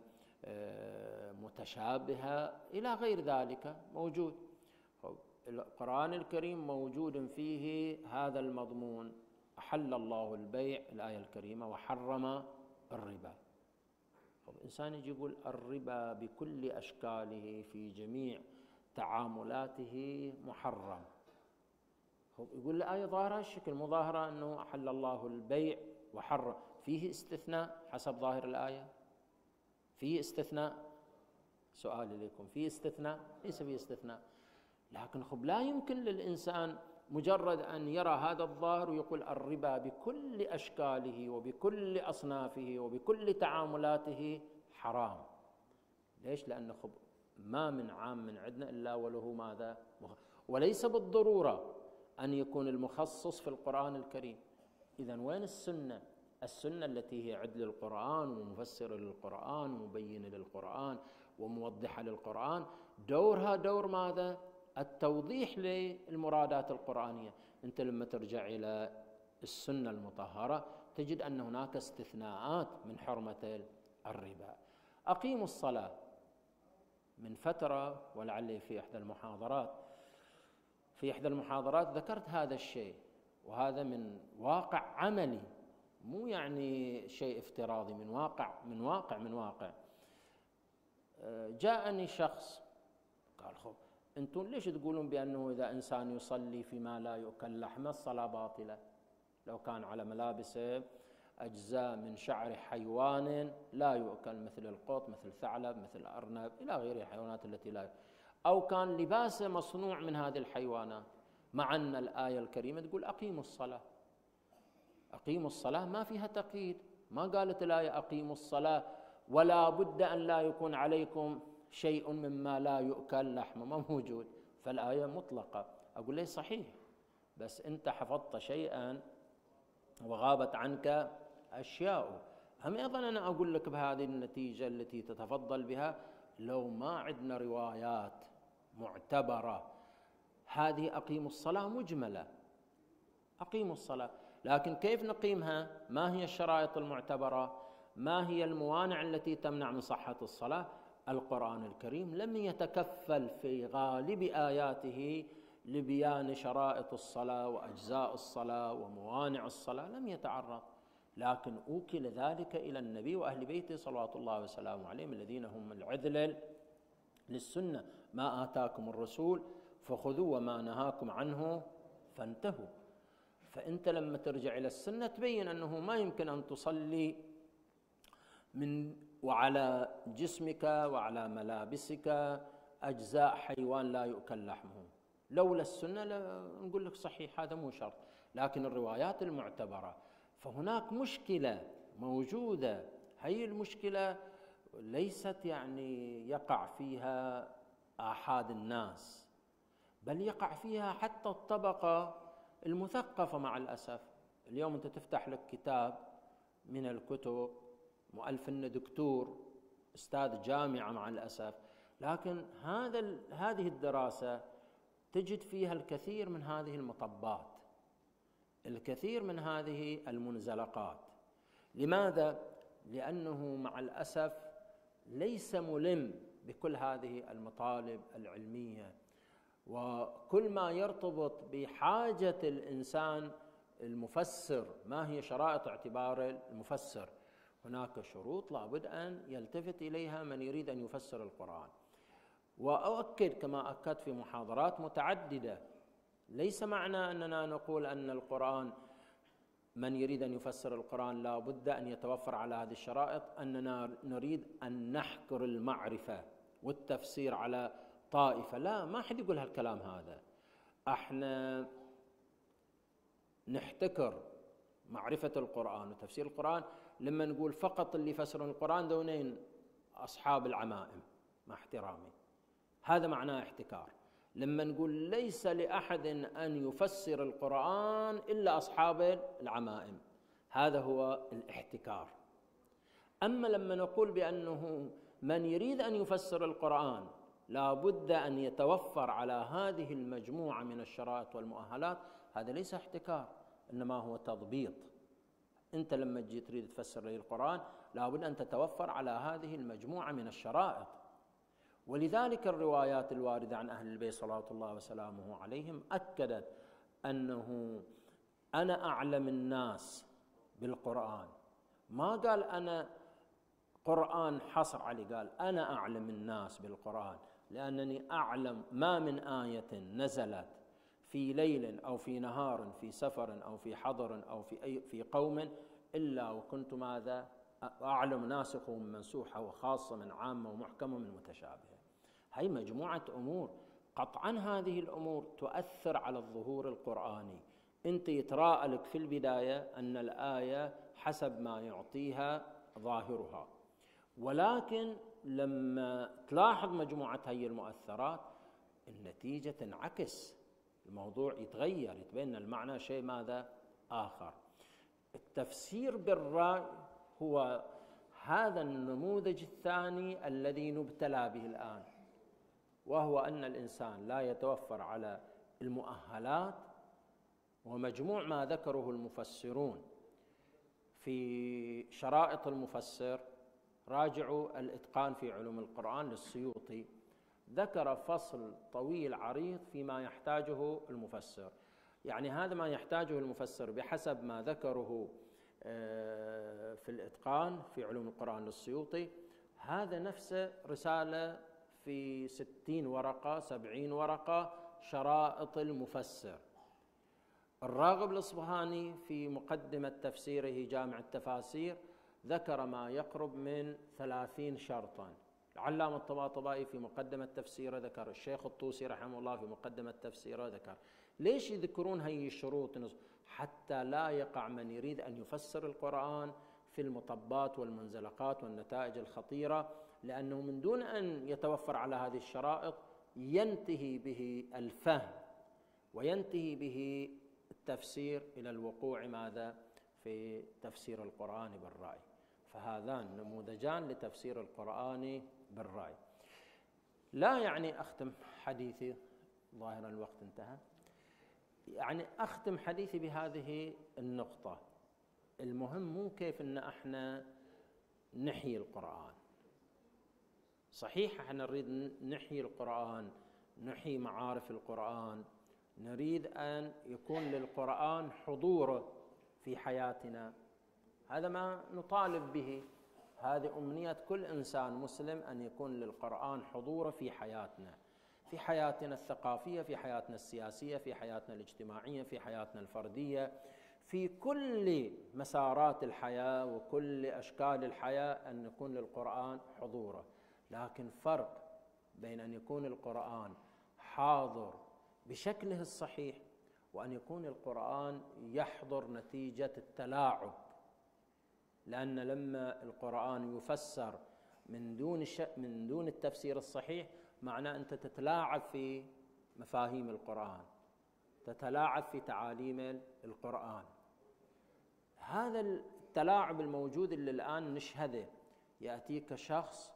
متشابهة إلى غير ذلك موجود. القرآن الكريم موجود فيه هذا المضمون: أحل الله البيع، الآية الكريمة، وحرم الربا. الإنسان يجي يقول الربا بكل أشكاله في جميع تعاملاته محرم. يقول الآية ظاهرة الشكل، مظاهرة أنه أحل الله البيع وحرم، فيه استثناء حسب ظاهر الآية؟ فيه استثناء؟ سؤالي لكم، فيه استثناء؟ ليس فيه استثناء. لكن لا يمكن للإنسان مجرد أن يرى هذا الظاهر ويقول الربا بكل أشكاله وبكل أصنافه وبكل تعاملاته حرام. ليش؟ لأن ما من عام عندنا إلا وله ماذا؟ وليس بالضرورة أن يكون المخصص في القرآن الكريم. إذن وين السنة؟ السنة التي هي عدل القرآن ومفسر للقرآن ومبين للقرآن وموضحة للقرآن، دورها دور ماذا؟ التوضيح للمرادات القرآنية. أنت لما ترجع إلى السنة المطهرة تجد أن هناك استثناءات من حرمة الربا. أقيموا الصلاة. من فترة ولعلي في إحدى المحاضرات ذكرت هذا الشيء، وهذا من واقع عملي، مو يعني شيء افتراضي، من واقع. جاءني شخص قال أنتم ليش تقولون بأنه إذا إنسان يصلي فيما لا يؤكل لحمه الصلاة باطلة؟ لو كان على ملابسه أجزاء من شعر حيوان لا يؤكل، مثل القط، مثل الثعلب، مثل الأرنب، إلى غير الحيوانات التي لا يؤكل، أو كان لباسه مصنوع من هذه الحيوانات، مع أن الآية الكريمة تقول أقيموا الصلاة. أقيموا الصلاة ما فيها تقييد، ما قالت الآية أقيموا الصلاة ولا بد أن لا يكون عليكم شيء مما لا يؤكل لحمه، ما موجود، فالآية مطلقة. أقول لي صحيح، بس أنت حفظت شيئا وغابت عنك أشياء. هم أيضا أنا أقول لك بهذه النتيجة التي تتفضل بها، لو ما عندنا روايات معتبرة، هذه أقيموا الصلاة مجملة، أقيموا الصلاة، لكن كيف نقيمها؟ ما هي الشرائط المعتبرة؟ ما هي الموانع التي تمنع من صحة الصلاة؟ القرآن الكريم لم يتكفل في غالب آياته لبيان شرائط الصلاة وأجزاء الصلاة وموانع الصلاة، لم يتعرض، لكن أوكل ذلك إلى النبي وأهل بيته صلوات الله وسلامه عليهم، الذين هم العذل للسنة. ما آتاكم الرسول فخذوا وما نهاكم عنه فانتهوا. فأنت لما ترجع إلى السنة تبين أنه ما يمكن أن تصلي من وعلى جسمك وعلى ملابسك أجزاء حيوان لا يؤكل لحمه. لولا السنة نقول لك صحيح، هذا مو شرط، لكن الروايات المعتبرة. فهناك مشكلة موجودة، هي المشكلة ليست يعني يقع فيها آحاد الناس، بل يقع فيها حتى الطبقة المثقفة مع الأسف. اليوم أنت تفتح لك كتاب من الكتب، مؤلف إنه دكتور أستاذ جامعة مع الأسف، لكن هذه الدراسة تجد فيها الكثير من هذه المطبات، الكثير من هذه المنزلقات. لماذا؟ لأنه مع الأسف ليس ملم بكل هذه المطالب العلمية، وكل ما يرتبط بحاجة الإنسان المفسر. ما هي شرائط اعتبار المفسر؟ هناك شروط لابد أن يلتفت إليها من يريد أن يفسر القرآن. وأؤكد كما أكدت في محاضرات متعددة، ليس معنى أننا نقول أن القرآن من يريد أن يفسر القرآن لا بد أن يتوفر على هذه الشرائط أننا نريد أن نحكر المعرفة والتفسير على طائفة. لا، ما حد يقول هالكلام هذا. احنا نحتكر معرفة القرآن وتفسير القرآن لما نقول فقط اللي يفسرون القرآن دونين أصحاب العمائم، مع احترامي، هذا معناه احتكار. لما نقول ليس لأحد أن يفسر القرآن إلا أصحاب العمائم، هذا هو الاحتكار. أما لما نقول بأنه من يريد أن يفسر القرآن لا بد أن يتوفر على هذه المجموعة من الشرائط والمؤهلات، هذا ليس احتكار، إنما هو تضبيط. أنت لما تجي تريد تفسر لي القرآن لا بد أن تتوفر على هذه المجموعة من الشرائط. ولذلك الروايات الواردة عن أهل البيت صلوات الله وسلامه عليهم أكدت أنه أنا أعلم الناس بالقرآن. ما قال أنا قرآن حصر علي، قال أنا أعلم الناس بالقرآن، لأنني أعلم ما من آية نزلت في ليل أو في نهار، في سفر أو في حضر أو في قوم، إلا وكنت ماذا أعلم ناسخ من منسوخ، وخاصة من عامة ومحكمة من متشابهة. هي مجموعة أمور، قطعا هذه الأمور تؤثر على الظهور القرآني. أنت يتراءى لك في البداية أن الآية حسب ما يعطيها ظاهرها، ولكن لما تلاحظ مجموعة هي المؤثرات النتيجة تنعكس، الموضوع يتغير، يتبين المعنى شيء ماذا آخر. التفسير بالرأي هو هذا النموذج الثاني الذي نبتلى به الآن، وهو أن الإنسان لا يتوفر على المؤهلات. ومجموع ما ذكره المفسرون في شرائط المفسر، راجعوا الإتقان في علوم القرآن للسيوطي، ذكر فصل طويل عريض فيما يحتاجه المفسر. يعني هذا ما يحتاجه المفسر بحسب ما ذكره في الإتقان في علوم القرآن للسيوطي، هذا نفسه رسالة في 60 ورقة 70 ورقة، شرائط المفسر. الراغب الإصبهاني في مقدمة تفسيره جامع التفاسير ذكر ما يقرب من 30 شرطا. العلامة الطباطبائي في مقدمة تفسيره ذكر، الشيخ الطوسي رحمه الله في مقدمة تفسيره ذكر. ليش يذكرون هي الشروط؟ حتى لا يقع من يريد أن يفسر القرآن في المطبات والمنزلقات والنتائج الخطيرة، لأنه من دون أن يتوفر على هذه الشرائط ينتهي به الفهم وينتهي به التفسير إلى الوقوع ماذا في تفسير القرآن بالرأي. فهذان نموذجان لتفسير القرآن بالرأي. لا يعني أختم حديثي، ظاهرا الوقت انتهى، يعني أختم حديثي بهذه النقطة. المهم مو كيف أن احنا نحيي القرآن. صحيح احنا نريد نحيي القرآن، نحيي معارف القرآن، نريد أن يكون للقرآن حضوره في حياتنا، هذا ما نطالب به، هذه أمنية كل إنسان مسلم أن يكون للقرآن حضوره في حياتنا، في حياتنا الثقافية، في حياتنا السياسية، في حياتنا الاجتماعية، في حياتنا الفردية، في كل مسارات الحياة وكل أشكال الحياة أن يكون للقرآن حضوره، لكن فرق بين أن يكون القرآن حاضر بشكله الصحيح وأن يكون القرآن يحضر نتيجة التلاعب. لأن لما القرآن يفسر من دون التفسير الصحيح معناه أنت تتلاعب في مفاهيم القرآن، تتلاعب في تعاليم القرآن. هذا التلاعب الموجود اللي الآن نشهده، يأتيك شخص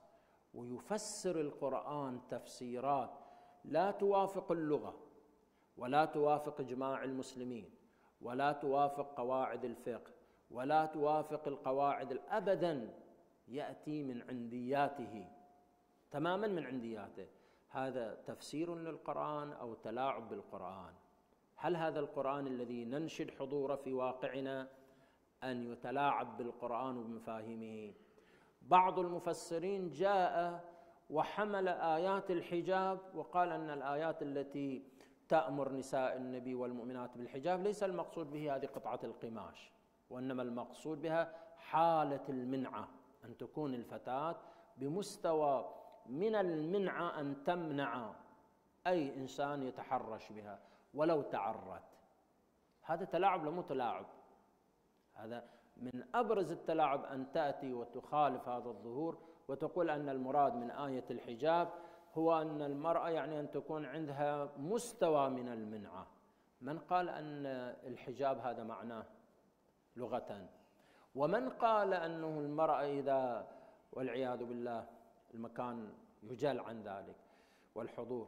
ويفسر القرآن تفسيرات لا توافق اللغة ولا توافق إجماع المسلمين ولا توافق قواعد الفقه ولا توافق القواعد أبدا، يأتي من عندياته تماما، من عندياته. هذا تفسير للقرآن أو تلاعب بالقرآن؟ هل هذا القرآن الذي ننشد حضوره في واقعنا أن يتلاعب بالقرآن وبمفاهيمه؟ بعض المفسرين جاء وحمل آيات الحجاب وقال أن الآيات التي تأمر نساء النبي والمؤمنات بالحجاب ليس المقصود به هذه قطعة القماش، وإنما المقصود بها حالة المنعة، أن تكون الفتاة بمستوى من المنعة أن تمنع أي إنسان يتحرش بها ولو تعرت. هذا تلاعب لمو تلاعب؟ هذا من أبرز التلاعب أن تأتي وتخالف هذا الظهور وتقول أن المراد من آية الحجاب هو أن المرأة يعني أن تكون عندها مستوى من المنعة. من قال أن الحجاب هذا معناه لغة؟ ومن قال أنه المرأة إذا والعياذ بالله المكان يجل عن ذلك والحضور،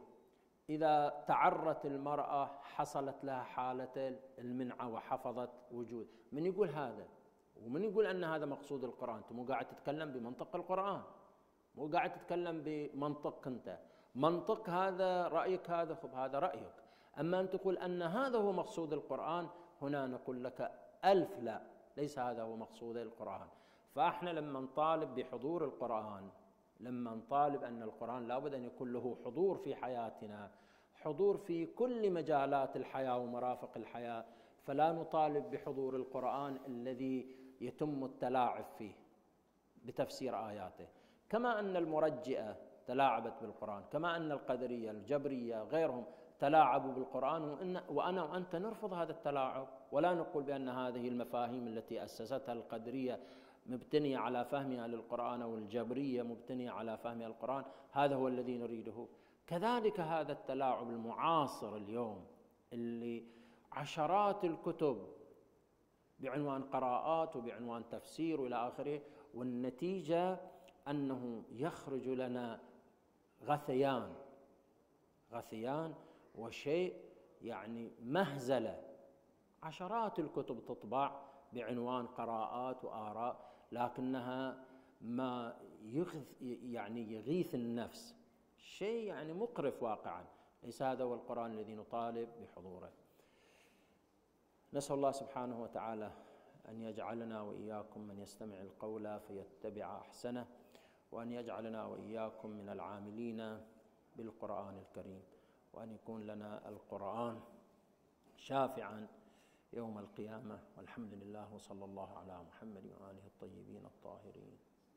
إذا تعرت المرأة حصلت لها حالة المنعة وحفظت وجود؟ من يقول هذا؟ ومن يقول أن هذا مقصود القرآن؟ أنت مو قاعد تتكلم بمنطق القرآن، مو قاعد تتكلم بمنطق أنت، منطق هذا رأيك، هذا خب هذا رأيك. أما أن تقول أن هذا هو مقصود القرآن، هنا نقول لك ألف لا، ليس هذا هو مقصود القرآن. فإحنا لما نطالب بحضور القرآن، لما نطالب أن القرآن لابد أن يكون له حضور في حياتنا، حضور في كل مجالات الحياة ومرافق الحياة، فلا نطالب بحضور القرآن الذي يتم التلاعب فيه بتفسير آياته. كما أن المرجئة تلاعبت بالقرآن، كما أن القدرية الجبرية غيرهم تلاعبوا بالقرآن، وأنا وأنت نرفض هذا التلاعب، ولا نقول بأن هذه المفاهيم التي أسستها القدرية مبتنية على فهمها للقرآن أو الجبرية مبتنية على فهمها للقرآن، هذا هو الذي نريده. كذلك هذا التلاعب المعاصر اليوم اللي عشرات الكتب بعنوان قراءات وبعنوان تفسير وإلى آخره، والنتيجة أنه يخرج لنا غثيان وشيء يعني مهزلة. عشرات الكتب تطبع بعنوان قراءات وآراء، لكنها ما يغيث النفس، شيء يعني مقرف واقعا. ليس هذا هو القرآن الذي نطالب بحضوره. نسأل الله سبحانه وتعالى أن يجعلنا وإياكم من يستمع القول فيتبع أحسنه، وأن يجعلنا وإياكم من العاملين بالقرآن الكريم، وأن يكون لنا القرآن شافعا يوم القيامة. والحمد لله، وصلى الله على محمد وآله الطيبين الطاهرين.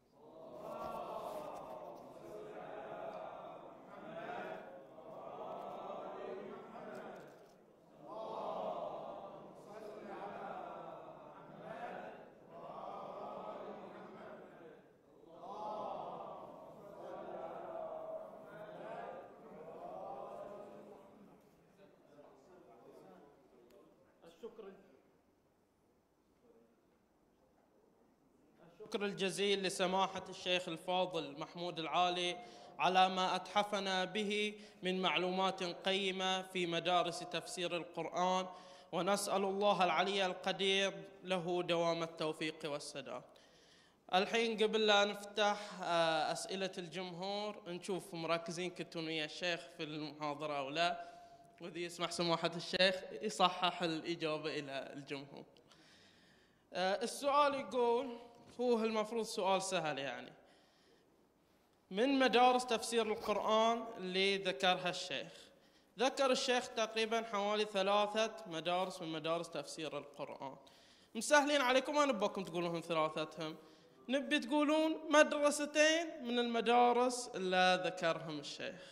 الشكر الجزيل لسماحة الشيخ الفاضل محمود العالي على ما أتحفنا به من معلومات قيمة في مدارس تفسير القرآن، ونسأل الله العلي القدير له دوام التوفيق والسداد. الحين قبل لا نفتح أسئلة الجمهور نشوف مركزين كنتم ويا الشيخ في المحاضرة أو لا، وذي يسمح سماحة الشيخ يصحح الإجابة إلى الجمهور. السؤال يقول، هو المفروض سؤال سهل يعني، من مدارس تفسير القرآن اللي ذكرها الشيخ ذكر الشيخ تقريبا حوالي 3 مدارس من مدارس تفسير القرآن. مسهلين عليكم، ما نبغاكم تقولون 3 نبي تقولون 2 من المدارس اللي ذكرهم الشيخ.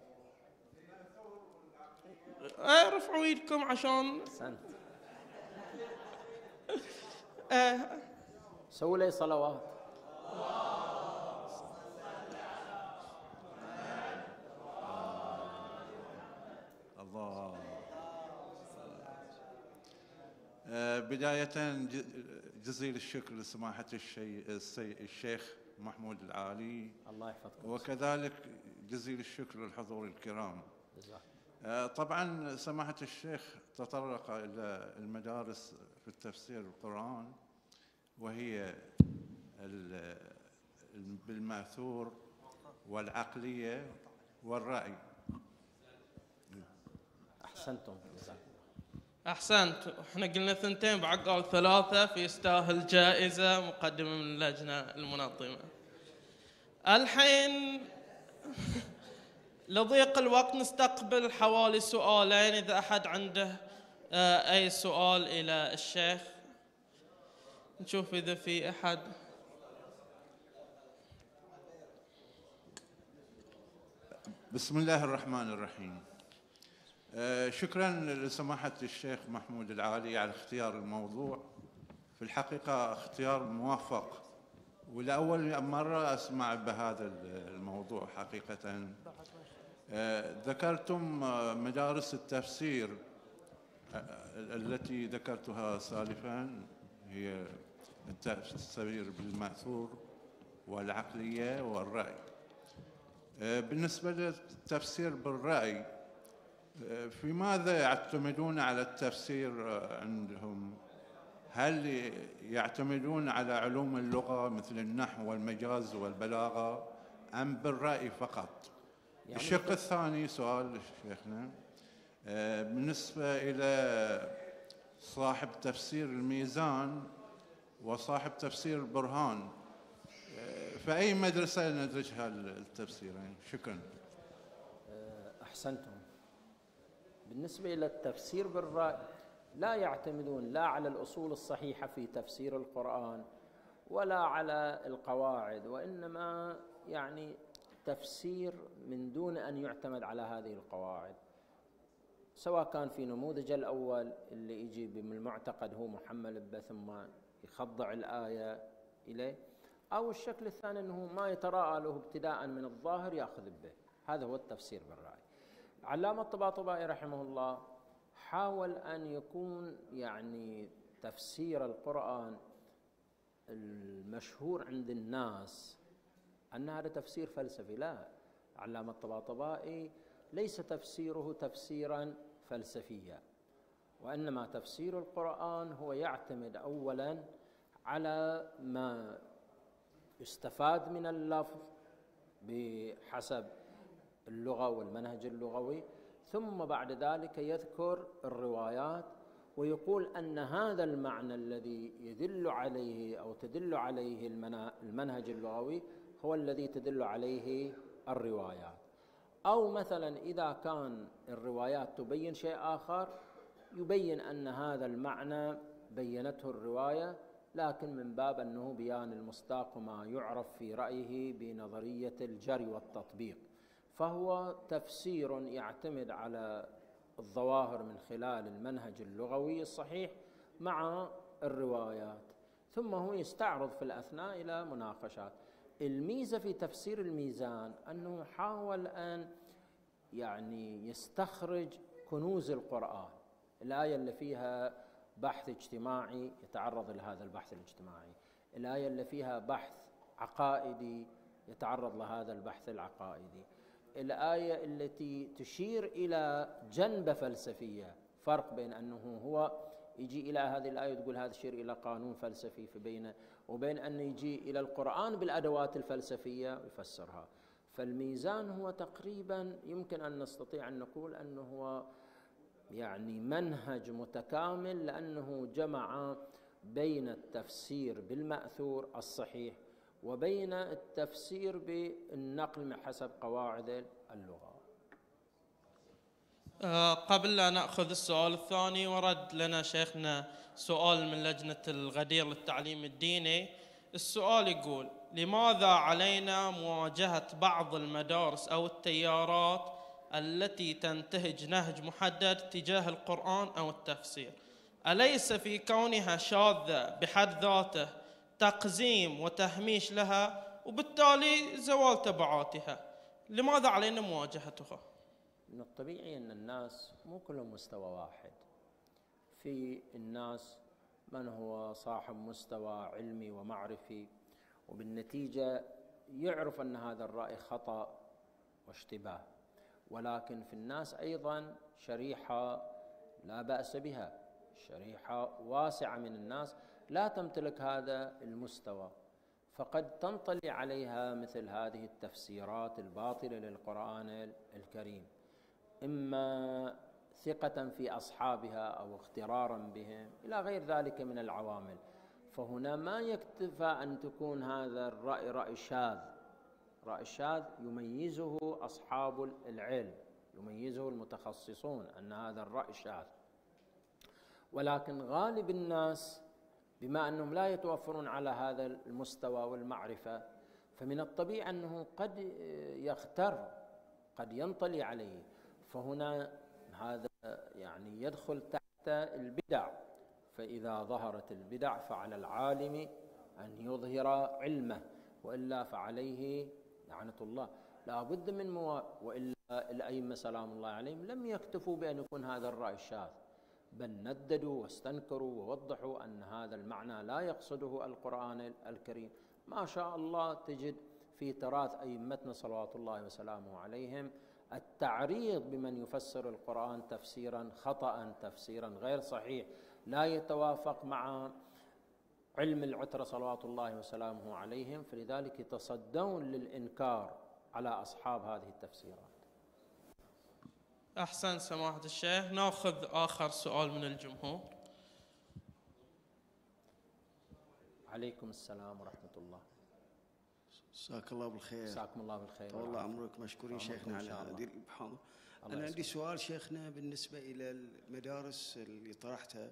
رفعوا ايدكم عشان سووا لي صلوات. الله. بداية جزيل الشكر لسماحة الشيخ محمود العالي، الله يحفظكم، وكذلك جزيل الشكر للحضور الكرام. طبعا سماحة الشيخ تطرق إلى المدارس في التفسير القرآن، وهي بالماثور والعقلية والرأي. أحسنتم. أحسنت. احنا قلنا 2 بعد قال 3، فيستاهل جائزة مقدمة من اللجنة المنظمة. الحين لضيق الوقت نستقبل حوالي 2 إذا أحد عنده أي سؤال إلى الشيخ. نشوف إذا في أحد. بسم الله الرحمن الرحيم. شكرا لسماحة الشيخ محمود العالي على اختيار الموضوع. في الحقيقة اختيار موفق، ولأول مرة أسمع بهذا الموضوع حقيقة. ذكرتم مدارس التفسير التي ذكرتها سالفا، هي التفسير بالمأثور والعقلية والرأي. بالنسبة للتفسير بالرأي، في ماذا يعتمدون على التفسير عندهم؟ هل يعتمدون على علوم اللغة مثل النحو والمجاز والبلاغة، أم بالرأي فقط؟ يعني الشق الثاني سؤال شيخنا، بالنسبة إلى صاحب تفسير الميزان وصاحب تفسير البرهان، فأي مدرسة ندرجها التفسيرين؟ شكرا. أحسنتم. بالنسبة إلى التفسير بالرأي، لا يعتمدون لا على الأصول الصحيحة في تفسير القرآن ولا على القواعد، وإنما يعني تفسير من دون أن يعتمد على هذه القواعد، سواء كان في نموذج الأول اللي يجي بالمعتقد هو محمل به ثم يخضع الآية إليه، أو الشكل الثاني أنه ما يتراءى له ابتداء من الظاهر يأخذ به. هذا هو التفسير بالرأي. علامة الطباطبائي رحمه الله حاول أن يكون يعني تفسير القرآن المشهور عند الناس أن هذا تفسير فلسفي. لا، علامة الطباطبائي ليس تفسيره تفسيرا فلسفيا، وإنما تفسير القرآن هو يعتمد أولا على ما يستفاد من اللفظ بحسب اللغة والمنهج اللغوي، ثم بعد ذلك يذكر الروايات ويقول أن هذا المعنى الذي يدل عليه أو تدل عليه المنهج اللغوي هو الذي تدل عليه الروايات. أو مثلا إذا كان الروايات تبين شيء آخر، يبين أن هذا المعنى بينته الرواية، لكن من باب أنه بيان المصداق وما يعرف في رأيه بنظرية الجري والتطبيق. فهو تفسير يعتمد على الظواهر من خلال المنهج اللغوي الصحيح مع الروايات، ثم هو يستعرض في الأثناء إلى مناقشات. الميزة في تفسير الميزان أنه حاول أن يعني يستخرج كنوز القرآن. الآية اللي فيها بحث اجتماعي يتعرض لهذا البحث الاجتماعي، الآية اللي فيها بحث عقائدي يتعرض لهذا البحث العقائدي، الآية التي تشير إلى جنبة فلسفية. فرق بين أنه هو يجي إلى هذه الآية تقول هذا يشير إلى قانون فلسفي في بينه، وبين أن يجي إلى القرآن بالأدوات الفلسفية ويفسرها. فالميزان هو تقريبا يمكن أن نستطيع أن نقول أنه هو يعني منهج متكامل، لأنه جمع بين التفسير بالمأثور الصحيح وبين التفسير بالنقل حسب قواعد اللغة. قبل لا نأخذ السؤال الثاني، ورد لنا شيخنا سؤال من لجنة الغدير للتعليم الديني. السؤال يقول: لماذا علينا مواجهة بعض المدارس أو التيارات التي تنتهج نهج محدد تجاه القرآن أو التفسير؟ أليس في كونها شاذة بحد ذاته تقزيم وتهميش لها وبالتالي زوال تبعاتها؟ لماذا علينا مواجهتها؟ من الطبيعي أن الناس مو كلهم مستوى واحد. في الناس من هو صاحب مستوى علمي ومعرفي، وبالنتيجة يعرف أن هذا الرأي خطأ واشتباه، ولكن في الناس أيضا شريحة لا بأس بها، شريحة واسعة من الناس لا تمتلك هذا المستوى، فقد تنطلي عليها مثل هذه التفسيرات الباطلة للقرآن الكريم، إما ثقة في أصحابها أو اغترارا بهم إلى غير ذلك من العوامل. فهنا ما يكتفى أن تكون هذا الرأي رأي شاذ. رأي شاذ يميزه أصحاب العلم، يميزه المتخصصون أن هذا الرأي شاذ، ولكن غالب الناس بما أنهم لا يتوفرون على هذا المستوى والمعرفة، فمن الطبيعي أنه قد يغتر، قد ينطلي عليه. فهنا هذا يعني يدخل تحت البدع، فإذا ظهرت البدع فعلى العالم أن يظهر علمه، وإلا فعليه لعنة الله. لا بد من وإلا الأئمة سلام الله عليهم لم يكتفوا بأن يكون هذا الرأي شاذ، بل نددوا واستنكروا ووضحوا أن هذا المعنى لا يقصده القرآن الكريم. ما شاء الله تجد في تراث أئمتنا صلوات الله وسلامه عليهم التعريض بمن يفسر القرآن تفسيرا خطأ، تفسيرا غير صحيح، لا يتوافق مع علم العترة صلوات الله وسلامه عليهم، فلذلك يتصدون للإنكار على أصحاب هذه التفسيرات. أحسن سماحة الشيخ. نأخذ آخر سؤال من الجمهور. عليكم السلام ورحمة الله. مساك الله بالخير. مساكم الله بالخير. طول الله عمرك، مشكورين شيخنا على هذه المحاضرة. أنا عندي سؤال شيخنا بالنسبة إلى المدارس اللي طرحتها،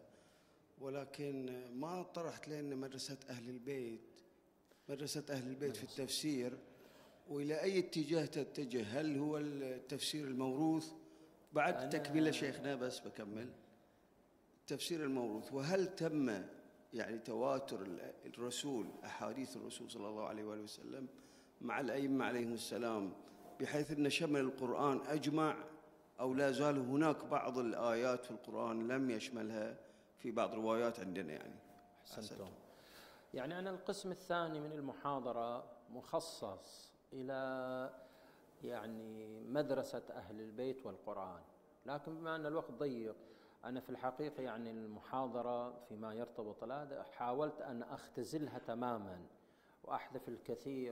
ولكن ما طرحت لنا مدرسة أهل البيت، مدرسة أهل البيت في التفسير، وإلى أي اتجاه تتجه؟ هل هو التفسير الموروث؟ بعد تكملة شيخنا بس بكمل التفسير الموروث، وهل تم يعني تواتر الرسول، أحاديث الرسول صلى الله عليه وآله وسلم مع الأئمة عليهم السلام، بحيث أن شمل القرآن أجمع، أو لا زال هناك بعض الآيات في القرآن لم يشملها في بعض روايات عندنا يعني؟ أحسنتم. يعني أنا القسم الثاني من المحاضرة مخصص إلى يعني مدرسة أهل البيت والقرآن، لكن بما أن الوقت ضيق أنا في الحقيقة يعني المحاضرة فيما يرتبط هذا حاولت أن أختزلها تماما وأحذف الكثير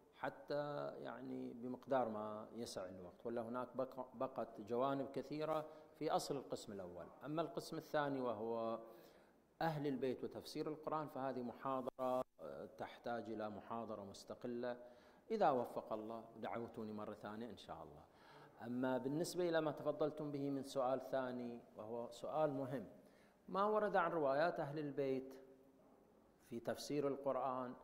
حتى يعني بمقدار ما يسع الوقت، ولا هناك بقت جوانب كثيرة في أصل القسم الأول. أما القسم الثاني وهو أهل البيت وتفسير القرآن فهذه محاضرة تحتاج إلى محاضرة مستقلة إذا وفق الله، دعوتوني مرة ثانية إن شاء الله. أما بالنسبة إلى ما تفضلتم به من سؤال ثاني وهو سؤال مهم، ما ورد عن روايات أهل البيت في تفسير القرآن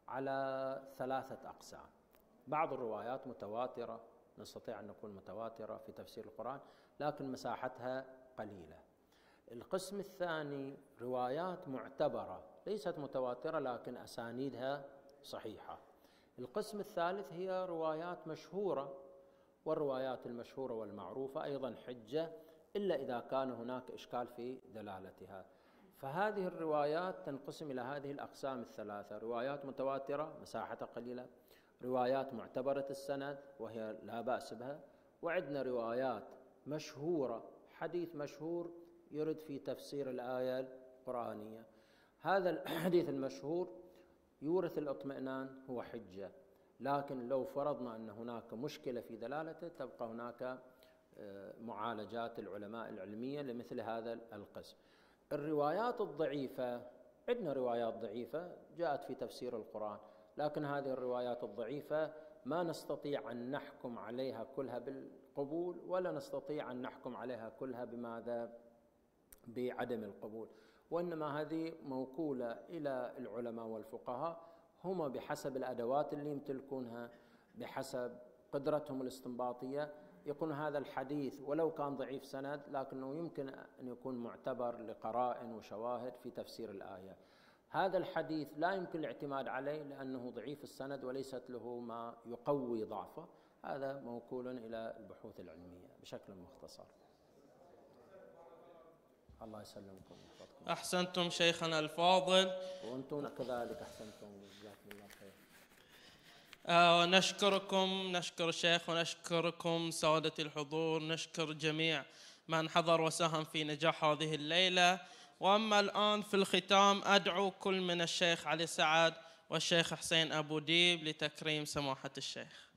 على ثلاثة أقسام. بعض الروايات متواترة، نستطيع أن نقول متواترة في تفسير القرآن، لكن مساحتها قليلة. القسم الثاني روايات معتبرة ليست متواترة لكن أسانيدها صحيحة. القسم الثالث هي روايات مشهورة، والروايات المشهورة والمعروفة أيضا حجة إلا إذا كان هناك إشكال في دلالتها. فهذه الروايات تنقسم إلى هذه الأقسام الثلاثة: روايات متواترة مساحتها قليلة، روايات معتبرة السند وهي لا بأس بها، وعندنا روايات مشهورة، حديث مشهور يرد في تفسير الآية القرآنية. هذا الحديث المشهور يورث الاطمئنان، هو حجة، لكن لو فرضنا أن هناك مشكلة في دلالته تبقى هناك معالجات العلماء العلمية لمثل هذا القسم. الروايات الضعيفة، عندنا روايات ضعيفة جاءت في تفسير القرآن، لكن هذه الروايات الضعيفة ما نستطيع أن نحكم عليها كلها بالقبول، ولا نستطيع أن نحكم عليها كلها بماذا؟ بعدم القبول، وإنما هذه موكولة إلى العلماء والفقهاء، هم بحسب الأدوات اللي يمتلكونها، بحسب قدرتهم الاستنباطية، يكون هذا الحديث ولو كان ضعيف سند لكنه يمكن أن يكون معتبر لقرائن وشواهد في تفسير الآية. هذا الحديث لا يمكن الاعتماد عليه لأنه ضعيف السند وليست له ما يقوي ضعفه، هذا موكول إلى البحوث العلمية بشكل مختصر. الله يسلمكم ويحفظكم. أحسنتم شيخنا الفاضل، وأنتم كذلك أحسنتم، جزاكم الله خير. نشكركم، نشكر الشيخ ونشكركم سادة الحضور، نشكر جميع من حضر وساهم في نجاح هذه الليلة. وأما الآن في الختام أدعو كل من الشيخ علي سعد والشيخ حسين أبو ديب لتكريم سماحة الشيخ.